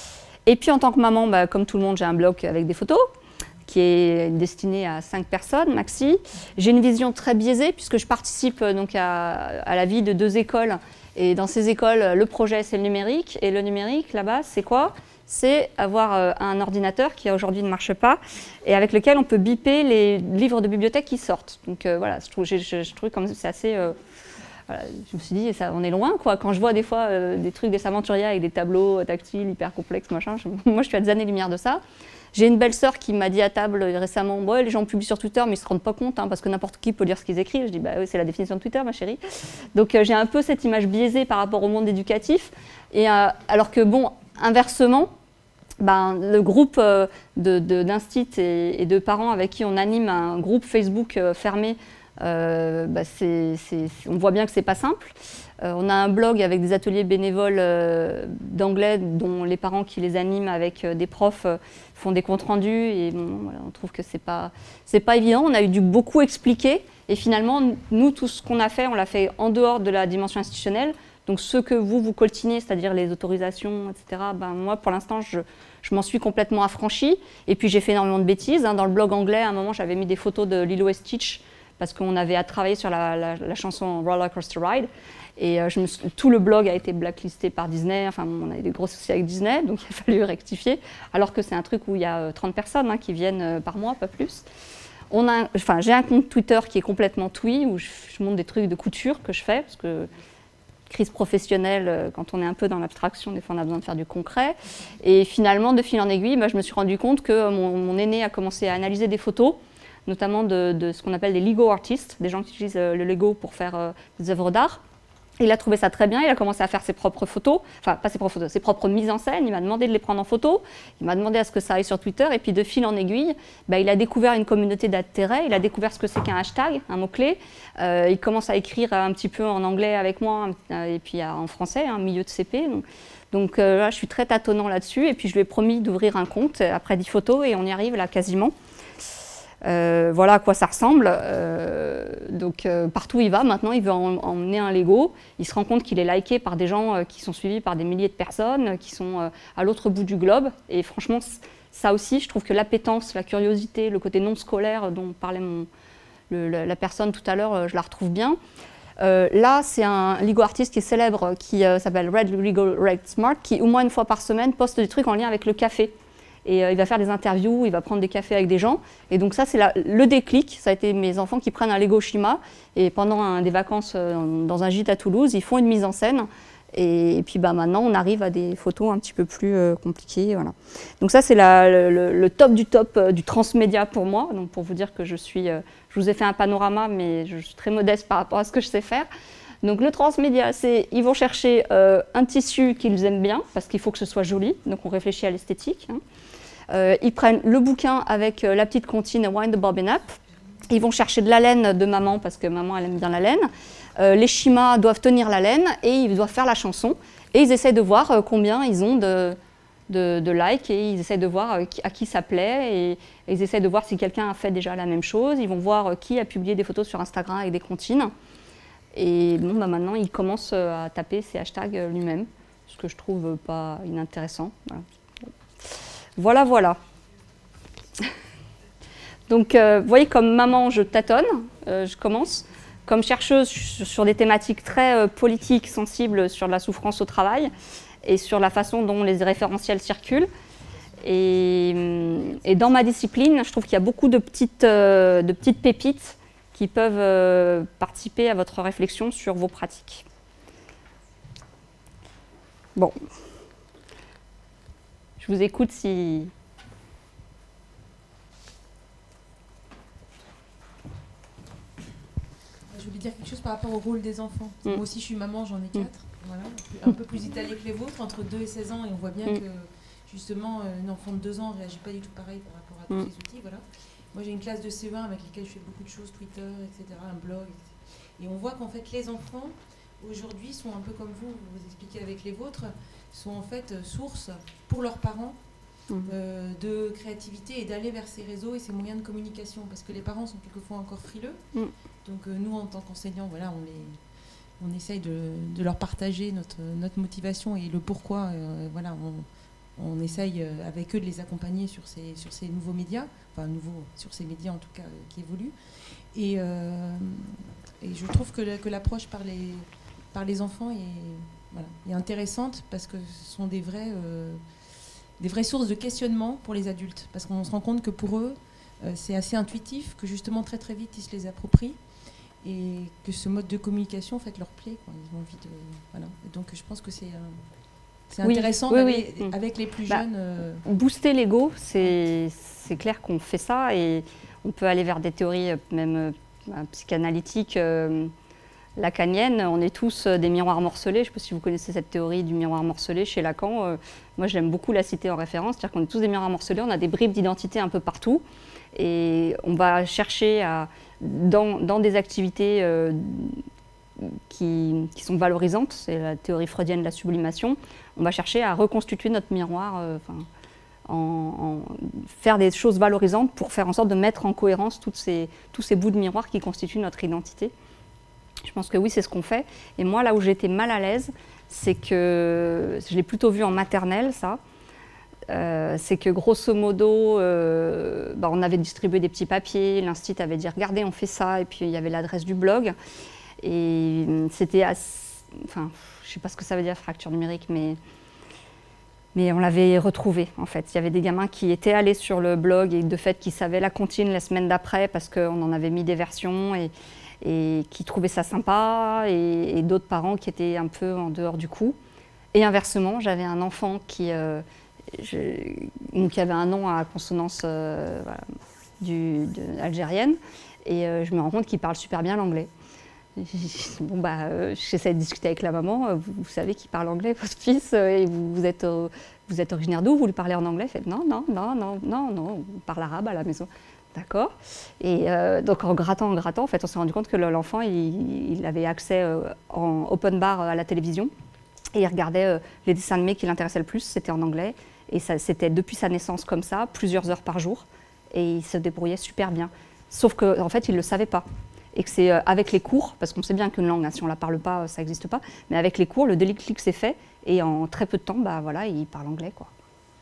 Et puis en tant que maman, bah, comme tout le monde, j'ai un blog avec des photos qui est destiné à cinq personnes, maxi. J'ai une vision très biaisée puisque je participe donc à, à la vie de deux écoles. Et dans ces écoles, le projet, c'est le numérique. Et le numérique, là-bas, c'est quoi? C'est avoir euh, un ordinateur qui aujourd'hui ne marche pas et avec lequel on peut biper les livres de bibliothèque qui sortent. Donc euh, voilà, je trouve, je, je, je trouve comme c'est assez... Euh, voilà, je me suis dit, ça, on est loin, quoi. Quand je vois des fois euh, des trucs des aventuriers avec des tableaux tactiles hyper complexes, machin, je, moi je suis à des années-lumière de ça. J'ai une belle sœur qui m'a dit à table récemment, ouais, les gens publient sur Twitter, mais ils ne se rendent pas compte, hein, parce que n'importe qui peut lire ce qu'ils écrivent. Je dis, bah oui, c'est la définition de Twitter, ma chérie. Donc euh, j'ai un peu cette image biaisée par rapport au monde éducatif. Et, euh, alors que, bon, inversement, ben, le groupe euh, d'instit et, et de parents avec qui on anime un groupe Facebook euh, fermé, euh, bah c'est, c'est, on voit bien que ce n'est pas simple. Euh, on a un blog avec des ateliers bénévoles euh, d'anglais dont les parents qui les animent avec euh, des profs euh, font des comptes rendus et bon, voilà, on trouve que c'est pas, c'est pas évident. On a eu dû beaucoup expliquer et finalement, nous, tout ce qu'on a fait, on l'a fait en dehors de la dimension institutionnelle. Donc ce que vous, vous coltinez, c'est-à-dire les autorisations, et cetera, ben, moi, pour l'instant, je, je m'en suis complètement affranchie. Et puis j'ai fait énormément de bêtises. Hein. Dans le blog anglais, à un moment, j'avais mis des photos de Lilo et Stitch parce qu'on avait à travailler sur la, la, la chanson Roller Coaster Ride. Et euh, je me suis, tout le blog a été blacklisté par Disney. Enfin, on a eu des gros soucis avec Disney, donc il a fallu rectifier. Alors que c'est un truc où il y a euh, trente personnes hein, qui viennent euh, par mois, pas plus. On a, enfin, j'ai un compte Twitter qui est complètement twee, où je, je montre des trucs de couture que je fais, parce que crise professionnelle, quand on est un peu dans l'abstraction, des fois on a besoin de faire du concret. Et finalement, de fil en aiguille, bah, je me suis rendu compte que mon, mon aîné a commencé à analyser des photos, notamment de, de ce qu'on appelle des Lego artists, des gens qui utilisent euh, le Lego pour faire euh, des œuvres d'art. Il a trouvé ça très bien, il a commencé à faire ses propres photos, enfin pas ses propres photos, ses propres mises en scène, il m'a demandé de les prendre en photo, il m'a demandé à ce que ça aille sur Twitter, et puis de fil en aiguille, bah, il a découvert une communauté d'intérêt, il a découvert ce que c'est qu'un hashtag, un mot-clé, euh, il commence à écrire un petit peu en anglais avec moi, et puis en français, un milieu de C P, donc, donc euh, là je suis très tâtonnant là-dessus, et puis je lui ai promis d'ouvrir un compte après dix photos, et on y arrive là quasiment. Euh, voilà à quoi ça ressemble. Euh, donc euh, partout où il va, maintenant il veut en, emmener un Lego. Il se rend compte qu'il est liké par des gens euh, qui sont suivis par des milliers de personnes, euh, qui sont euh, à l'autre bout du globe. Et franchement, ça aussi, je trouve que l'appétence, la curiosité, le côté non scolaire dont parlait mon, le, la, la personne tout à l'heure, euh, je la retrouve bien. Euh, là, c'est un Lego artiste qui est célèbre, qui euh, s'appelle Red Lego Red Smart, qui au moins une fois par semaine poste des trucs en lien avec le café. Et euh, il va faire des interviews, il va prendre des cafés avec des gens. Et donc ça, c'est le déclic. Ça a été mes enfants qui prennent un Lego Shima. Et pendant un, des vacances euh, dans un gîte à Toulouse, ils font une mise en scène. Et, et puis bah, maintenant, on arrive à des photos un petit peu plus euh, compliquées. Voilà. Donc ça, c'est le, le, le top du top euh, du transmédia pour moi. Donc pour vous dire que je suis... Euh, je vous ai fait un panorama, mais je suis très modeste par rapport à ce que je sais faire. Donc le transmédia, c'est ils vont chercher euh, un tissu qu'ils aiment bien, parce qu'il faut que ce soit joli. Donc on réfléchit à l'esthétique. Hein. Euh, ils prennent le bouquin avec euh, la petite comptine Wind the Bobbin Up. Ils vont chercher de la laine de maman parce que maman elle aime bien la laine. Euh, les Shima doivent tenir la laine et ils doivent faire la chanson. Et ils essaient de voir euh, combien ils ont de, de, de likes et ils essaient de voir euh, à qui ça plaît. Et, et ils essaient de voir si quelqu'un a fait déjà la même chose. Ils vont voir euh, qui a publié des photos sur Instagram avec des comptines. Et bon, bah maintenant, ils commencent à taper ces hashtags euh, lui-même, ce que je trouve pas inintéressant. Voilà. Voilà, voilà. Donc, euh, vous voyez, comme maman, je tâtonne, euh, je commence. Comme chercheuse sur des thématiques très euh, politiques, sensibles sur la souffrance au travail et sur la façon dont les référentiels circulent. Et, et dans ma discipline, je trouve qu'il y a beaucoup de petites, euh, de petites pépites qui peuvent euh, participer à votre réflexion sur vos pratiques. Bon. Je vous écoute si... Je voulais dire quelque chose par rapport au rôle des enfants. Mm. Moi aussi, je suis maman, j'en ai quatre. Mm. Voilà, un peu plus étalé que les vôtres, entre deux et seize ans. Et on voit bien mm. que, justement, une enfant de deux ans ne réagit pas du tout pareil par rapport à tous mm. ces outils. Voilà. Moi, j'ai une classe de C E un avec laquelle je fais beaucoup de choses, Twitter, et cetera, un blog. et cetera. Et on voit qu'en fait, les enfants, aujourd'hui, sont un peu comme vous, vous vous expliquez avec les vôtres, sont en fait source pour leurs parents mmh. euh, de créativité et d'aller vers ces réseaux et ces moyens de communication, parce que les parents sont quelquefois encore frileux. Mmh. Donc euh, nous, en tant qu'enseignants, voilà, on les, on essaye de, de leur partager notre, notre motivation et le pourquoi. Euh, voilà, on, on essaye avec eux de les accompagner sur ces, sur ces nouveaux médias, enfin nouveaux, sur ces médias en tout cas euh, qui évoluent. Et, euh, et je trouve que, que l'approche par les, par les enfants est, voilà, est intéressante parce que ce sont des vraies, euh, des vraies sources de questionnement pour les adultes. Parce qu'on se rend compte que pour eux, euh, c'est assez intuitif, que justement très très vite ils se les approprient et que ce mode de communication en fait leur plaît, quoi. Ils ont envie de, voilà. Et donc je pense que c'est c'est oui, intéressant oui, avec, oui. avec les plus bah, jeunes. Euh... Booster l'ego, c'est clair qu'on fait ça et on peut aller vers des théories même bah, psychanalytiques. Euh, lacanienne, on est tous des miroirs morcelés. Je ne sais pas si vous connaissez cette théorie du miroir morcelé chez Lacan. Euh, moi, j'aime beaucoup la citer en référence, c'est-à-dire qu'on est tous des miroirs morcelés, on a des bribes d'identité un peu partout, et on va chercher à, dans, dans des activités euh, qui, qui sont valorisantes, c'est la théorie freudienne de la sublimation, on va chercher à reconstituer notre miroir, euh, enfin, en, en faire des choses valorisantes pour faire en sorte de mettre en cohérence toutes ces, tous ces bouts de miroir qui constituent notre identité. Je pense que oui, c'est ce qu'on fait. Et moi, là où j'étais mal à l'aise, c'est que, je l'ai plutôt vu en maternelle, ça, euh, c'est que grosso modo, euh, bah, on avait distribué des petits papiers, l'instit avait dit « regardez, on fait ça », et puis il y avait l'adresse du blog. Et c'était, enfin, je ne sais pas ce que ça veut dire, fracture numérique, mais, mais on l'avait retrouvé, en fait. Il y avait des gamins qui étaient allés sur le blog et de fait, qui savaient la comptine la semaine d'après parce qu'on en avait mis des versions. Et, et qui trouvaient ça sympa, et, et d'autres parents qui étaient un peu en dehors du coup. Et inversement, j'avais un enfant qui, euh, je, qui avait un nom à consonance euh, voilà, du, de, algérienne, et euh, je me rends compte qu'il parle super bien l'anglais. Bon, bah, euh, j'essaie de discuter avec la maman, vous, vous savez qu'il parle anglais, votre fils, et vous, vous, êtes, euh, vous êtes originaire d'où? Vous lui parlez en anglais? Elle fait non, non, non, non, non, non, on parle arabe à la maison. D'accord. Et euh, donc en grattant, en grattant, en fait, on s'est rendu compte que l'enfant, il, il avait accès euh, en open bar à la télévision et il regardait euh, les dessins animés qui l'intéressaient le plus, c'était en anglais. Et c'était depuis sa naissance comme ça, plusieurs heures par jour. Et il se débrouillait super bien. Sauf qu'en en fait, il ne le savait pas. Et que c'est euh, avec les cours, parce qu'on sait bien qu'une langue, hein, si on ne la parle pas, ça n'existe pas, mais avec les cours, le déclic s'est fait et en très peu de temps, bah, voilà, il parle anglais, quoi.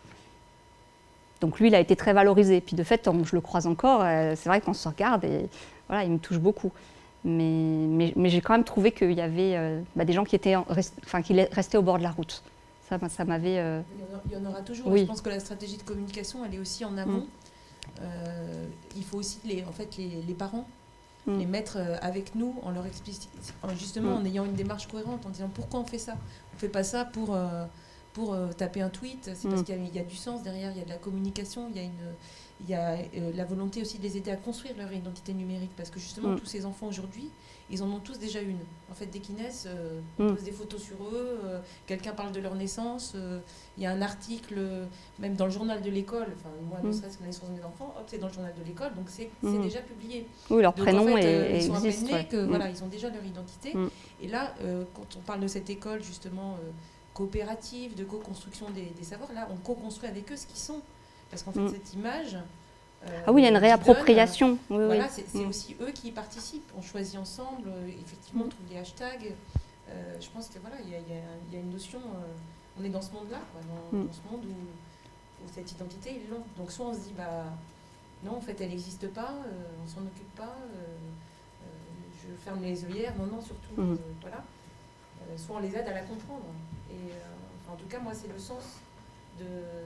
Donc lui, il a été très valorisé. Puis de fait, je le croise encore, c'est vrai qu'on se regarde et voilà, il me touche beaucoup. Mais, mais, mais j'ai quand même trouvé qu'il y avait euh, bah, des gens qui, étaient, enfin, qui restaient au bord de la route. Ça, ça m'avait... Euh... Il y en aura toujours. Oui. Je pense que la stratégie de communication, elle est aussi en amont. Mm. Euh, il faut aussi les, en fait, les, les parents mm. les mettre avec nous en leur expliquant, justement mm. en ayant une démarche cohérente, en disant pourquoi on fait ça. On ne fait pas ça pour... Euh, pour euh, taper un tweet, c'est parce mmh. qu'il y, y a du sens derrière, il y a de la communication, il y a, une, il y a euh, la volonté aussi de les aider à construire leur identité numérique, parce que justement, mmh. tous ces enfants aujourd'hui, ils en ont tous déjà une. En fait, dès qu'ils naissent, euh, mmh. on pose des photos sur eux, euh, quelqu'un parle de leur naissance, euh, il y a un article, euh, même dans le journal de l'école, enfin, moi, ne serait-ce que la naissance de mes enfants, hop, c'est dans le journal de l'école, donc c'est mmh. déjà publié. Oui, leur donc, prénom en fait, est, euh, ils sont existe. Ouais. Que, mmh. voilà, ils ont déjà leur identité. Mmh. Et là, euh, quand on parle de cette école, justement, euh, coopérative, de co-construction des, des savoirs, là on co-construit avec eux ce qu'ils sont. Parce qu'en fait, mmh. cette image... Euh, ah oui, il y a une réappropriation. Donne, oui, voilà, oui. c'est mmh. aussi eux qui y participent. On choisit ensemble, euh, effectivement, on trouve des hashtags. Euh, je pense que voilà, il y, y, y a une notion... Euh, on est dans ce monde-là, dans, mmh. dans ce monde où, où cette identité est longue. Donc soit on se dit, bah non, en fait, elle n'existe pas, euh, on s'en occupe pas, euh, euh, je ferme les œillères, non, non, surtout, mmh. euh, voilà. Euh, soit on les aide à la comprendre. Et euh, en tout cas, moi, c'est le sens de,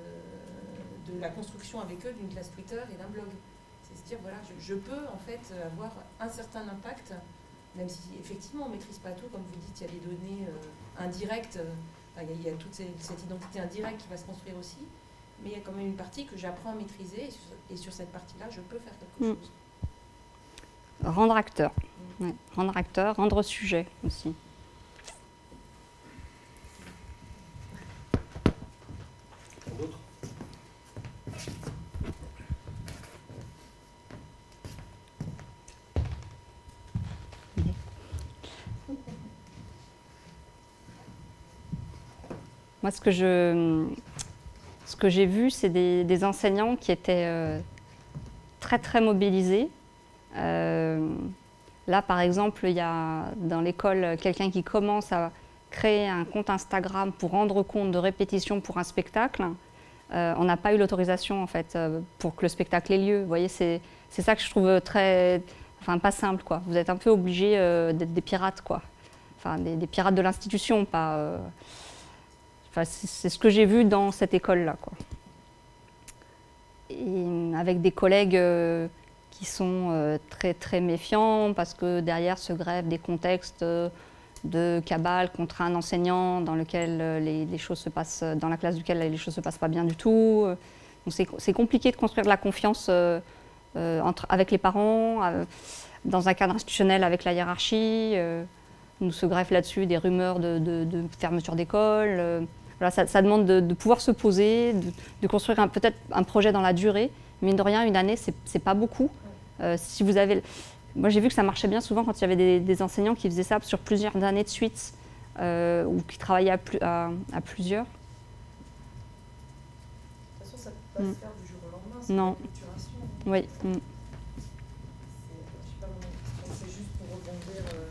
de la construction avec eux d'une classe Twitter et d'un blog. C'est se dire, voilà, je, je peux en fait avoir un certain impact, même si effectivement on ne maîtrise pas tout, comme vous dites, il y a des données euh, indirectes, euh, enfin, il, y a, il y a toute cette, cette identité indirecte qui va se construire aussi, mais il y a quand même une partie que j'apprends à maîtriser, et sur, et sur cette partie-là, je peux faire quelque mmh. chose. Rendre acteur, mmh. ouais. rendre acteur, rendre sujet aussi. D'autres ? Moi, ce que je, ce que j'ai vu, c'est des, des enseignants qui étaient euh, très très mobilisés, euh, Là, par exemple, il y a dans l'école quelqu'un qui commence à créer un compte Instagram pour rendre compte de répétitions pour un spectacle. Euh, on n'a pas eu l'autorisation, en fait, euh, pour que le spectacle ait lieu. Vous voyez, c'est ça que je trouve très... Enfin, pas simple, quoi. Vous êtes un peu obligés euh, d'être des pirates, quoi. Enfin, des, des pirates de l'institution, pas... Euh... Enfin, c'est ce que j'ai vu dans cette école-là, quoi. Et avec des collègues euh, qui sont euh, très, très méfiants, parce que derrière se greffent des contextes euh, de cabale contre un enseignant dans lequel euh, les, les choses se passent, dans la classe duquel les choses se passent pas bien du tout. Donc c'est compliqué de construire de la confiance euh, euh, entre, avec les parents, euh, dans un cadre institutionnel avec la hiérarchie. Euh, nous se greffent là-dessus des rumeurs de, de, de fermeture d'école. Euh, voilà, ça, ça demande de, de pouvoir se poser, de, de construire peut-être un projet dans la durée. Mine de rien, une année, c'est pas beaucoup. Euh, si vous avez, moi, j'ai vu que ça marchait bien souvent quand il y avait des, des enseignants qui faisaient ça sur plusieurs années de suite, euh, ou qui travaillaient à, plus, à, à plusieurs. De toute façon, ça ne peut pas mm. se faire du jour au lendemain, c'est non. Une acculturation. Oui. Mm. C'est juste pour rebondir. Euh...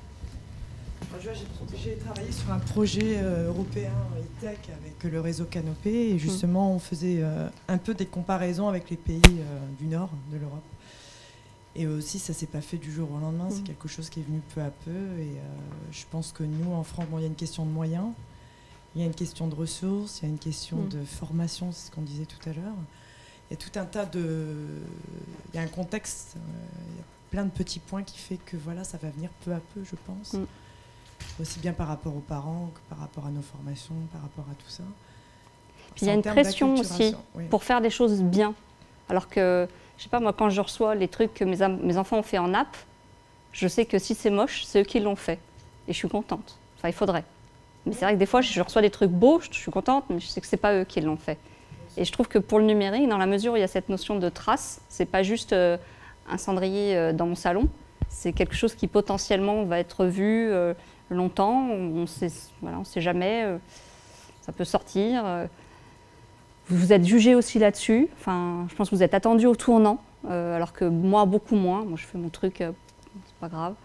J'ai travaillé sur un projet euh, européen e-tech avec le réseau Canopé et justement mm. on faisait euh, un peu des comparaisons avec les pays euh, du nord de l'Europe. Et aussi ça s'est pas fait du jour au lendemain, mm. c'est quelque chose qui est venu peu à peu et euh, je pense que nous en France, bon, il y a une question de moyens, il y a une question de ressources, il y a une question mm. de formation, c'est ce qu'on disait tout à l'heure. Il y a tout un tas de... Il y a un contexte, euh, il y a plein de petits points qui fait que voilà, ça va venir peu à peu, je pense. Mm. Aussi bien par rapport aux parents que par rapport à nos formations, par rapport à tout ça. Puis il y a une pression aussi oui. pour faire des choses bien. Alors que, je sais pas, moi, quand je reçois les trucs que mes, mes enfants ont fait en app, je sais que si c'est moche, c'est eux qui l'ont fait. Et je suis contente. Enfin, il faudrait. Mais c'est vrai que des fois, je reçois des trucs beaux, je suis contente, mais je sais que c'est pas eux qui l'ont fait. Et je trouve que pour le numérique, dans la mesure où il y a cette notion de trace, c'est pas juste euh, un cendrier euh, dans mon salon, c'est quelque chose qui potentiellement va être vu euh, longtemps, on sait, voilà, on sait jamais, euh, ça peut sortir. Euh, vous êtes jugé aussi là-dessus, enfin, je pense que vous êtes attendu au tournant, euh, alors que moi, beaucoup moins. Moi, je fais mon truc, euh, c'est pas grave.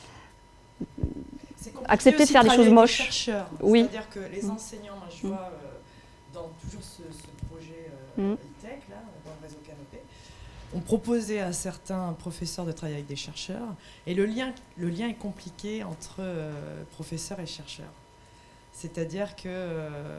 Accepter de faire des choses moches. Oui. C'est-à-dire que les enseignants, moi, je vois euh, dans toujours ce, ce projet euh, mm. e-tech, là, dans le réseau Canopé, on proposait à certains professeurs de travailler avec des chercheurs, et le lien, le lien est compliqué entre euh, professeurs et chercheurs. C'est-à-dire que euh,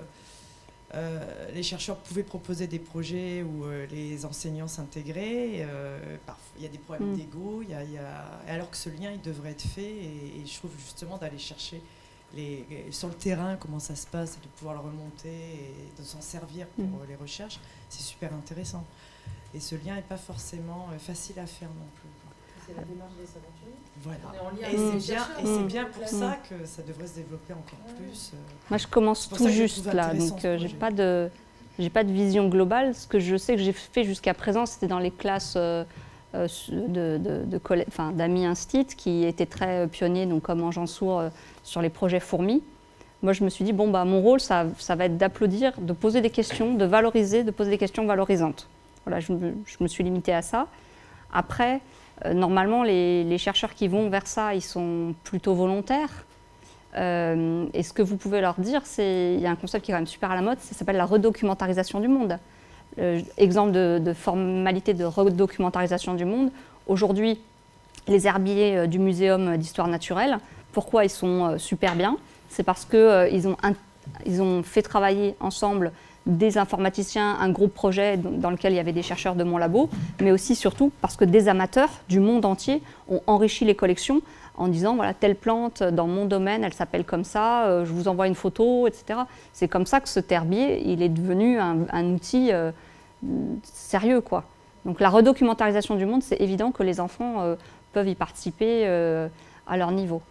euh, les chercheurs pouvaient proposer des projets où euh, les enseignants s'intégraient, euh, il y a des problèmes mmh. d'ego, alors que ce lien il devrait être fait, et, et je trouve justement d'aller chercher les, sur le terrain comment ça se passe, et de pouvoir le remonter, et de s'en servir pour mmh. les recherches, c'est super intéressant. Et ce lien n'est pas forcément euh, facile à faire non plus. C'est la démarche des aventuriers. Voilà. Et c'est bien, et c'est bien pour ça que ça devrait se développer encore plus. Euh, Moi, je commence tout juste là, donc euh, j'ai pas de, j'ai pas de vision globale. Ce que je sais que j'ai fait jusqu'à présent, c'était dans les classes euh, euh, de, de, de enfin, d'amis instit qui étaient très pionniers, donc comme Jean Sourd euh, sur les projets fourmis. Moi, je me suis dit bon bah mon rôle, ça, ça va être d'applaudir, de poser des questions, de valoriser, de poser des questions valorisantes. Voilà, je me, je me suis limitée à ça. Après, euh, normalement, les, les chercheurs qui vont vers ça, ils sont plutôt volontaires. Euh, et ce que vous pouvez leur dire, c'est, il y a un concept qui est quand même super à la mode, ça s'appelle la redocumentarisation du monde. Euh, exemple de, de formalité de redocumentarisation du monde. Aujourd'hui, les herbiers du Muséum d'histoire naturelle, pourquoi ils sont super bien? C'est parce qu'ils euh, ont, ils ont fait travailler ensemble des informaticiens, un groupe projet dans lequel il y avait des chercheurs de mon labo, mais aussi surtout parce que des amateurs du monde entier ont enrichi les collections en disant voilà, telle plante dans mon domaine, elle s'appelle comme ça, euh, je vous envoie une photo, et cetera. C'est comme ça que ce herbier, il est devenu un, un outil euh, sérieux, quoi. Donc la redocumentarisation du monde, c'est évident que les enfants euh, peuvent y participer euh, à leur niveau.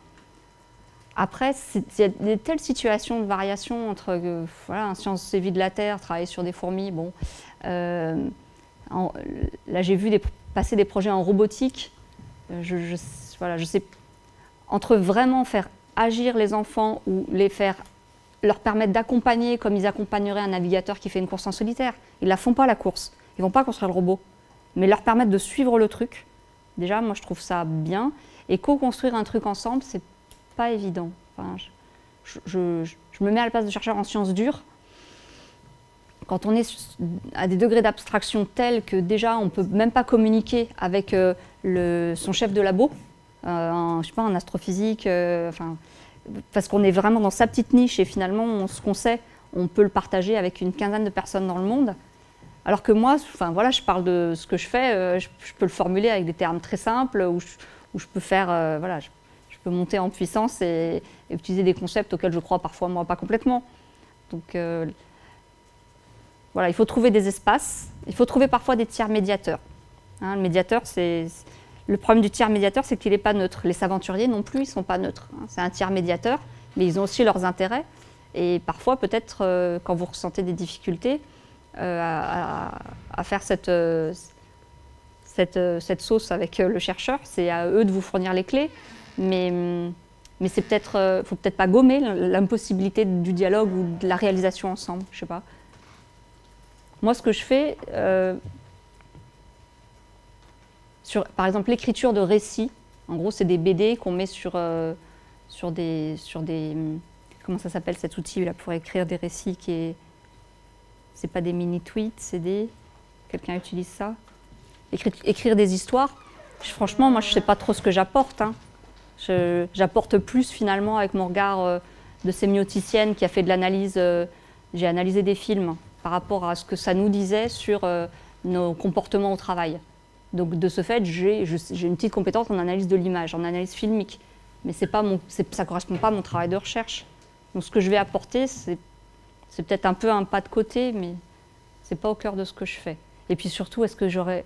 Après, il y a des telles situations de variation entre euh, voilà, un sciences et vie de la Terre, travailler sur des fourmis. Bon, euh, en, là, j'ai vu des, passer des projets en robotique. Je, je, voilà, je sais, entre vraiment faire agir les enfants ou les faire, leur permettre d'accompagner comme ils accompagneraient un navigateur qui fait une course en solitaire. Ils ne la font pas, la course. Ils ne vont pas construire le robot. Mais leur permettre de suivre le truc, Déjà, moi, je trouve ça bien. Et co-construire un truc ensemble, c'est pas évident. Enfin, je, je, je, je me mets à la place de chercheurs en sciences dures. Quand on est à des degrés d'abstraction tels que déjà, on ne peut même pas communiquer avec euh, le, son chef de labo, euh, un, je sais pas, un astrophysique, euh, enfin, parce qu'on est vraiment dans sa petite niche et finalement, on, ce qu'on sait, on peut le partager avec une quinzaine de personnes dans le monde. Alors que moi, enfin, voilà, je parle de ce que je fais, euh, je, je peux le formuler avec des termes très simples, où je, où je peux faire, euh, voilà, je, je peux monter en puissance et, et utiliser des concepts auxquels je crois parfois, moi, pas complètement. Donc, euh, voilà, il faut trouver des espaces, il faut trouver parfois des tiers médiateurs. Hein, le médiateur, c'est... Le problème du tiers médiateur, c'est qu'il n'est pas neutre. Les aventuriers non plus, ils ne sont pas neutres. Hein. C'est un tiers médiateur, mais ils ont aussi leurs intérêts. Et parfois, peut-être, euh, quand vous ressentez des difficultés, euh, à, à faire cette, euh, cette, euh, cette sauce avec euh, le chercheur, c'est à eux de vous fournir les clés. Mais, mais c'est peut-être, euh, faut peut-être pas gommer l'impossibilité du dialogue ou de la réalisation ensemble, je sais pas. Moi, ce que je fais, euh, sur, par exemple, l'écriture de récits, en gros, c'est des B D qu'on met sur, euh, sur, des, sur des... Comment ça s'appelle cet outil là pour écrire des récits qui est... C'est pas des mini-tweets, c'est des... Quelqu'un utilise ça? Écrire, écrire des histoires. Je, franchement, moi, je sais pas trop ce que j'apporte. Hein. J'apporte plus, finalement, avec mon regard euh, de sémioticienne qui a fait de l'analyse... Euh, j'ai analysé des films par rapport à ce que ça nous disait sur euh, nos comportements au travail. Donc de ce fait, j'ai une petite compétence en analyse de l'image, en analyse filmique. Mais c'est pas mon, ça ne correspond pas à mon travail de recherche. Donc ce que je vais apporter, c'est peut-être un peu un pas de côté, mais ce n'est pas au cœur de ce que je fais. Et puis surtout, est-ce que j'aurais...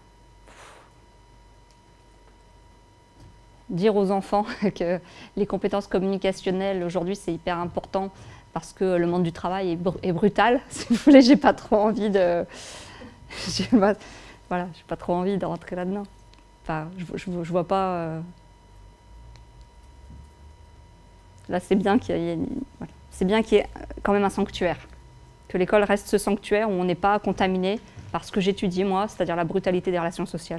Dire aux enfants que les compétences communicationnelles, aujourd'hui, c'est hyper important parce que le monde du travail est, br est brutal. Si vous voulez, j'ai pas trop envie de... j'ai pas, voilà, j'ai pas trop envie de rentrer là-dedans. Enfin, je, je, je vois pas... Euh... Là, c'est bien qu'il y ait, voilà. C'est bien qu'il y ait quand même un sanctuaire. Que l'école reste ce sanctuaire où on n'est pas contaminé par ce que j'étudie, moi, c'est-à-dire la brutalité des relations sociales.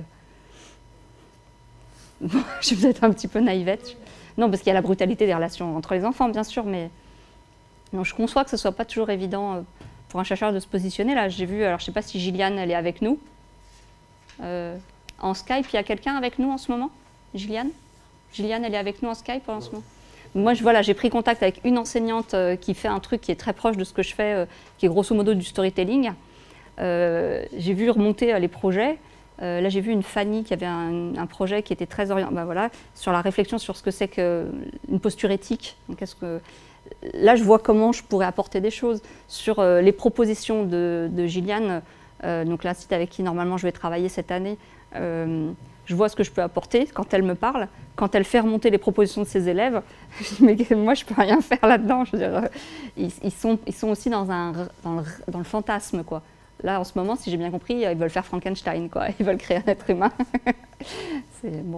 Bon, je suis peut-être un petit peu naïvette. Non, parce qu'il y a la brutalité des relations entre les enfants, bien sûr, mais... Non, je conçois que ce ne soit pas toujours évident pour un chercheur de se positionner. Là, j'ai vu, alors je ne sais pas si Gilliane, elle est avec nous. Euh, en Skype, il y a quelqu'un avec nous en ce moment? Gilliane? Gilliane, elle est avec nous en Skype en ce moment? Moi, je, voilà, j'ai pris contact avec une enseignante euh, qui fait un truc qui est très proche de ce que je fais, euh, qui est grosso modo du storytelling. Euh, j'ai vu remonter euh, les projets. Euh, là, j'ai vu une Fanny qui avait un, un projet qui était très orienté, ben voilà, sur la réflexion sur ce que c'est qu'une posture éthique. Donc, est-ce que... Là, je vois comment je pourrais apporter des choses sur euh, les propositions de, de Gilliane, euh, donc la site avec qui normalement je vais travailler cette année. Euh, je vois ce que je peux apporter quand elle me parle, quand elle fait remonter les propositions de ses élèves. Je dis, mais moi, je peux rien faire là-dedans. Je veux dire, ils, ils, sont, ils sont aussi dans, un, dans, le, dans le fantasme, quoi. Là, en ce moment, si j'ai bien compris, ils veulent faire Frankenstein, quoi. Ils veulent créer un être humain. C'est bon.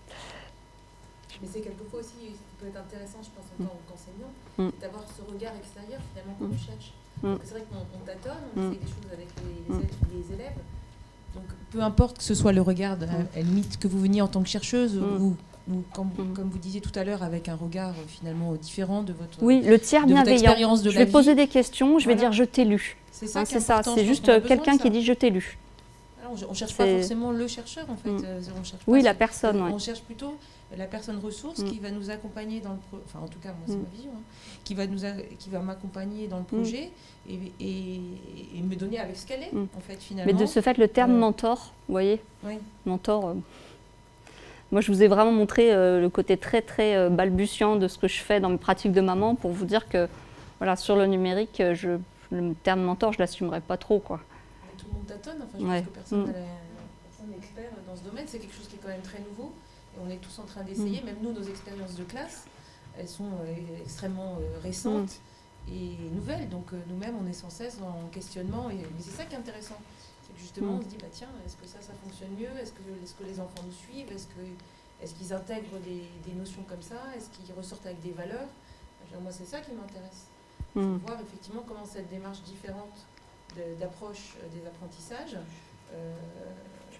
Mais c'est quelquefois aussi, ce qui peut être intéressant, je pense, en tant qu'enseignant, Mm. d'avoir ce regard extérieur, finalement, qu'on Mm. cherche. Mm. C'est vrai qu'on tâtonne, on Mm. essaie des choses avec les, Mm. les, les élèves. Donc, peu importe que ce soit le regard, à la limite, que vous veniez en tant que chercheuse, Mm. ou, ou comme, Mm. comme vous disiez tout à l'heure, avec un regard euh, finalement différent de votre, Oui, le tiers de votre bienveillant. expérience de Je la vais poser vie. des questions, je vais Voilà. dire « je t'ai lu ». C'est ça, Hein, qui c'est est ça, important, c'est je juste pense qu'on a quelqu'un besoin de qui ça. dit « je t'ai lu Alors, on ne cherche pas C'est- forcément le chercheur, en fait. Mm. euh, on cherche ». Oui, pas la ce- personne, On ouais. cherche plutôt la personne ressource Mm. qui va nous accompagner dans le pro... Enfin, en tout cas, moi, c'est Mm. ma vision. Hein, qui va nous a... qui va m'accompagner dans le projet et, et, et me donner avec ce qu'elle est, Mm. en fait, finalement. Mais de ce fait, le terme Euh, mentor, vous voyez, Oui. mentor, euh, moi je vous ai vraiment montré euh, le côté très très euh, balbutiant de ce que je fais dans mes pratiques de maman pour vous dire que voilà, sur le numérique, euh, je, le terme mentor, je ne l'assumerai pas trop, quoi. Mais tout le monde tâtonne. Enfin, je Ouais. pense que personne Mm. n'est personne n'est expert dans ce domaine. C'est quelque chose qui est quand même très nouveau. Et on est tous en train d'essayer. Mm. Même nous, nos expériences de classe, elles sont euh, extrêmement euh, récentes et nouvelles. Donc euh, nous-mêmes, on est sans cesse en questionnement. Et, mais c'est ça qui est intéressant. C'est que justement, Mm. on se dit, bah, tiens, est-ce que ça, ça fonctionne mieux? Est-ce que, est-ce que les enfants nous suivent? Est-ce que, est-ce qu'ils intègrent des, des notions comme ça? Est-ce qu'ils ressortent avec des valeurs? Enfin, moi, c'est ça qui m'intéresse. Mm. Voir effectivement comment cette démarche différente de- d'approche euh, des apprentissages euh,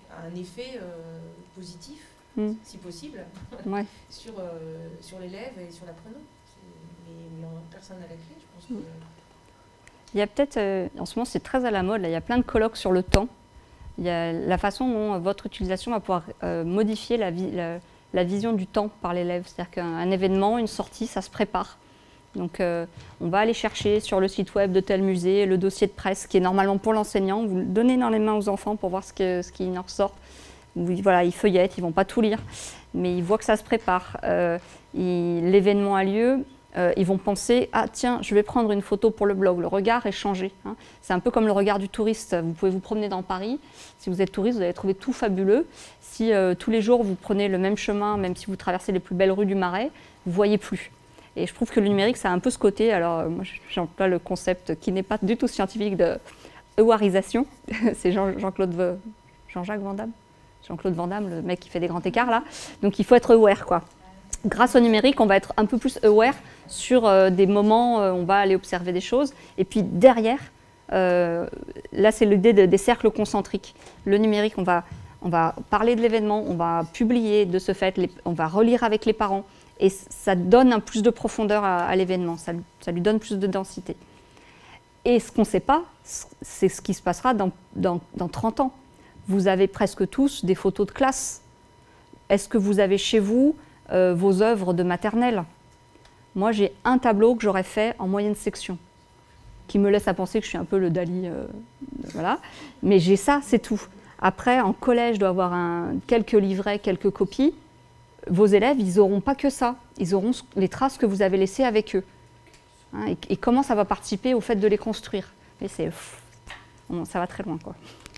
a un effet euh, positif, mm. si possible, ouais. sur, euh, sur l'élève et sur l'apprenant. Mais, mais personne n'a la clé, je pense que... Il y a peut-être, euh, en ce moment c'est très à la mode, là, il y a plein de colloques sur le temps. Il y a la façon dont votre utilisation va pouvoir euh, modifier la, vi la, la vision du temps par l'élève. C'est-à-dire qu'un événement, une sortie, ça se prépare. Donc euh, on va aller chercher sur le site web de tel musée le dossier de presse qui est normalement pour l'enseignant. Vous le donnez dans les mains aux enfants pour voir ce, que, ce qui en ressort. Voilà, ils feuillettent, ils ne vont pas tout lire, mais ils voient que ça se prépare. Euh, L'événement a lieu. Euh, ils vont penser « Ah tiens, je vais prendre une photo pour le blog ». Le regard est changé. Hein. C'est un peu comme le regard du touriste. Vous pouvez vous promener dans Paris. Si vous êtes touriste, vous allez trouver tout fabuleux. Si euh, tous les jours, vous prenez le même chemin, même si vous traversez les plus belles rues du Marais, vous ne voyez plus. Et je trouve que le numérique, ça a un peu ce côté. Alors, moi, j'emploie le concept qui n'est pas du tout scientifique de ewarisation. C'est Jean-Claude Jean Jean-Jacques Van Damme. Jean-Claude Van Damme, le mec qui fait des grands écarts, là. Donc, il faut être aware, quoi. Grâce au numérique, on va être un peu plus aware sur euh, des moments, euh, on va aller observer des choses. Et puis derrière, euh, là c'est l'idée de, des cercles concentriques. Le numérique, on va, on va parler de l'événement, on va publier de ce fait, les, on va relire avec les parents. Et ça donne un plus de profondeur à, à l'événement, ça, ça lui donne plus de densité. Et ce qu'on ne sait pas, c'est ce qui se passera dans, dans, dans trente ans. Vous avez presque tous des photos de classe. Est-ce que vous avez chez vous Euh, vos œuvres de maternelle? Moi, j'ai un tableau que j'aurais fait en moyenne section, qui me laisse à penser que je suis un peu le Dali, euh, voilà. Mais j'ai ça, c'est tout. Après, en collège, je dois avoir un, quelques livrets, quelques copies. Vos élèves, ils n'auront pas que ça. Ils auront les traces que vous avez laissées avec eux. Hein, et, et comment ça va participer au fait de les construire. Et c'est, ça va très loin, quoi.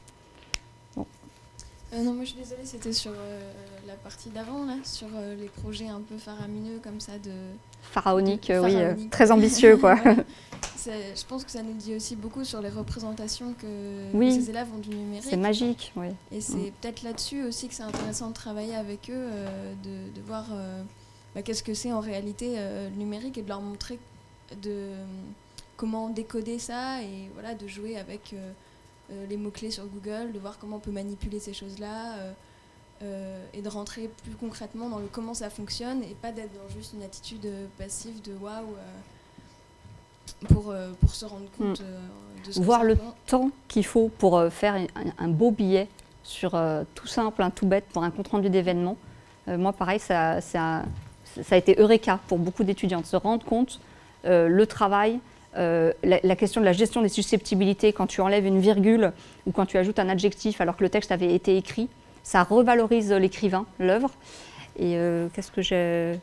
Euh, non, moi je suis désolée, c'était sur euh, la partie d'avant, là, sur euh, les projets un peu faramineux comme ça de... Pharaonique, de, oui, pharaonique. Euh, très ambitieux, quoi. Voilà. Je pense que ça nous dit aussi beaucoup sur les représentations que, oui, que ces élèves ont du numérique. C'est magique, oui. Et c'est mm. peut-être là-dessus aussi que c'est intéressant de travailler avec eux, euh, de, de voir euh, bah, qu'est-ce que c'est en réalité euh, le numérique et de leur montrer de, comment décoder ça et voilà, de jouer avec... Euh, Euh, les mots-clés sur Google, de voir comment on peut manipuler ces choses-là euh, euh, et de rentrer plus concrètement dans le comment ça fonctionne et pas d'être dans juste une attitude passive de waouh euh, pour, euh, pour se rendre compte mm. euh, de ce voir que le prend. temps qu'il faut pour euh, faire un, un beau billet sur euh, tout simple, un tout bête pour un compte-rendu d'événement. Euh, moi, pareil, ça, ça, ça a été eureka pour beaucoup d'étudiants de se rendre compte euh, le travail. Euh, la, la question de la gestion des susceptibilités, quand tu enlèves une virgule ou quand tu ajoutes un adjectif alors que le texte avait été écrit, ça revalorise l'écrivain, l'œuvre. Et euh, qu'est-ce que j'ai...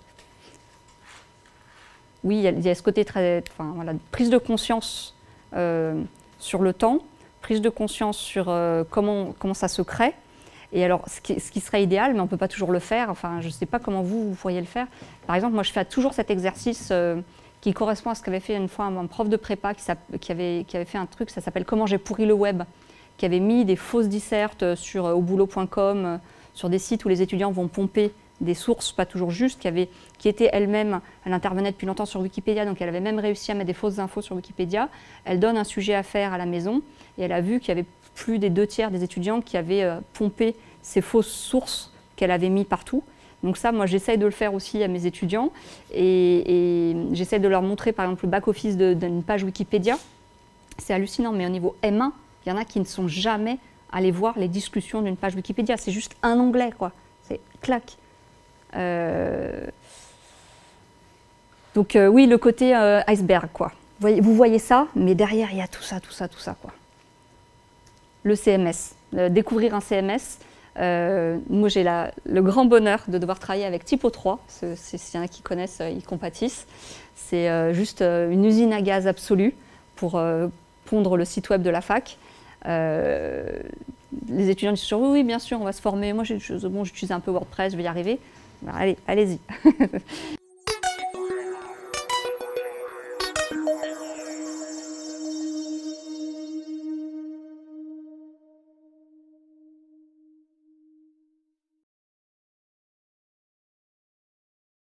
Oui, il y, a, il y a ce côté très... Enfin, voilà, prise de conscience euh, sur le temps, prise de conscience sur euh, comment, comment ça se crée. Et alors, ce qui, ce qui serait idéal, mais on ne peut pas toujours le faire, enfin, je ne sais pas comment vous, vous pourriez le faire. Par exemple, moi, je fais toujours cet exercice... Euh, qui correspond à ce qu'avait fait une fois un prof de prépa qui, qui, avait, qui avait fait un truc, ça s'appelle « Comment j'ai pourri le web », qui avait mis des fausses dissertes sur euh, auboulot point com, sur des sites où les étudiants vont pomper des sources pas toujours justes, qui, avait, qui était elle-même, elle intervenait depuis longtemps sur Wikipédia, donc elle avait même réussi à mettre des fausses infos sur Wikipédia. Elle donne un sujet à faire à la maison, et elle a vu qu'il y avait plus des deux tiers des étudiants qui avaient euh, pompé ces fausses sources qu'elle avait mis partout. Donc ça, moi, j'essaye de le faire aussi à mes étudiants et, et j'essaie de leur montrer, par exemple, le back-office d'une page Wikipédia. C'est hallucinant, mais au niveau M un, il y en a qui ne sont jamais allés voir les discussions d'une page Wikipédia. C'est juste un onglet, quoi. C'est clac. Euh... Donc euh, oui, le côté euh, iceberg, quoi. Vous voyez, vous voyez ça, mais derrière, il y a tout ça, tout ça, tout ça, quoi. Le C M S. Euh, découvrir un C M S. Euh, moi, j'ai le grand bonheur de devoir travailler avec Typo trois. S'il y en a qui connaissent, ils compatissent. C'est euh, juste euh, une usine à gaz absolue pour euh, pondre le site web de la fac. Euh, les étudiants disent toujours, oui, oui, bien sûr, on va se former. Moi, bon, j'utilise un peu WordPress, je vais y arriver. Ben, allez, allez-y.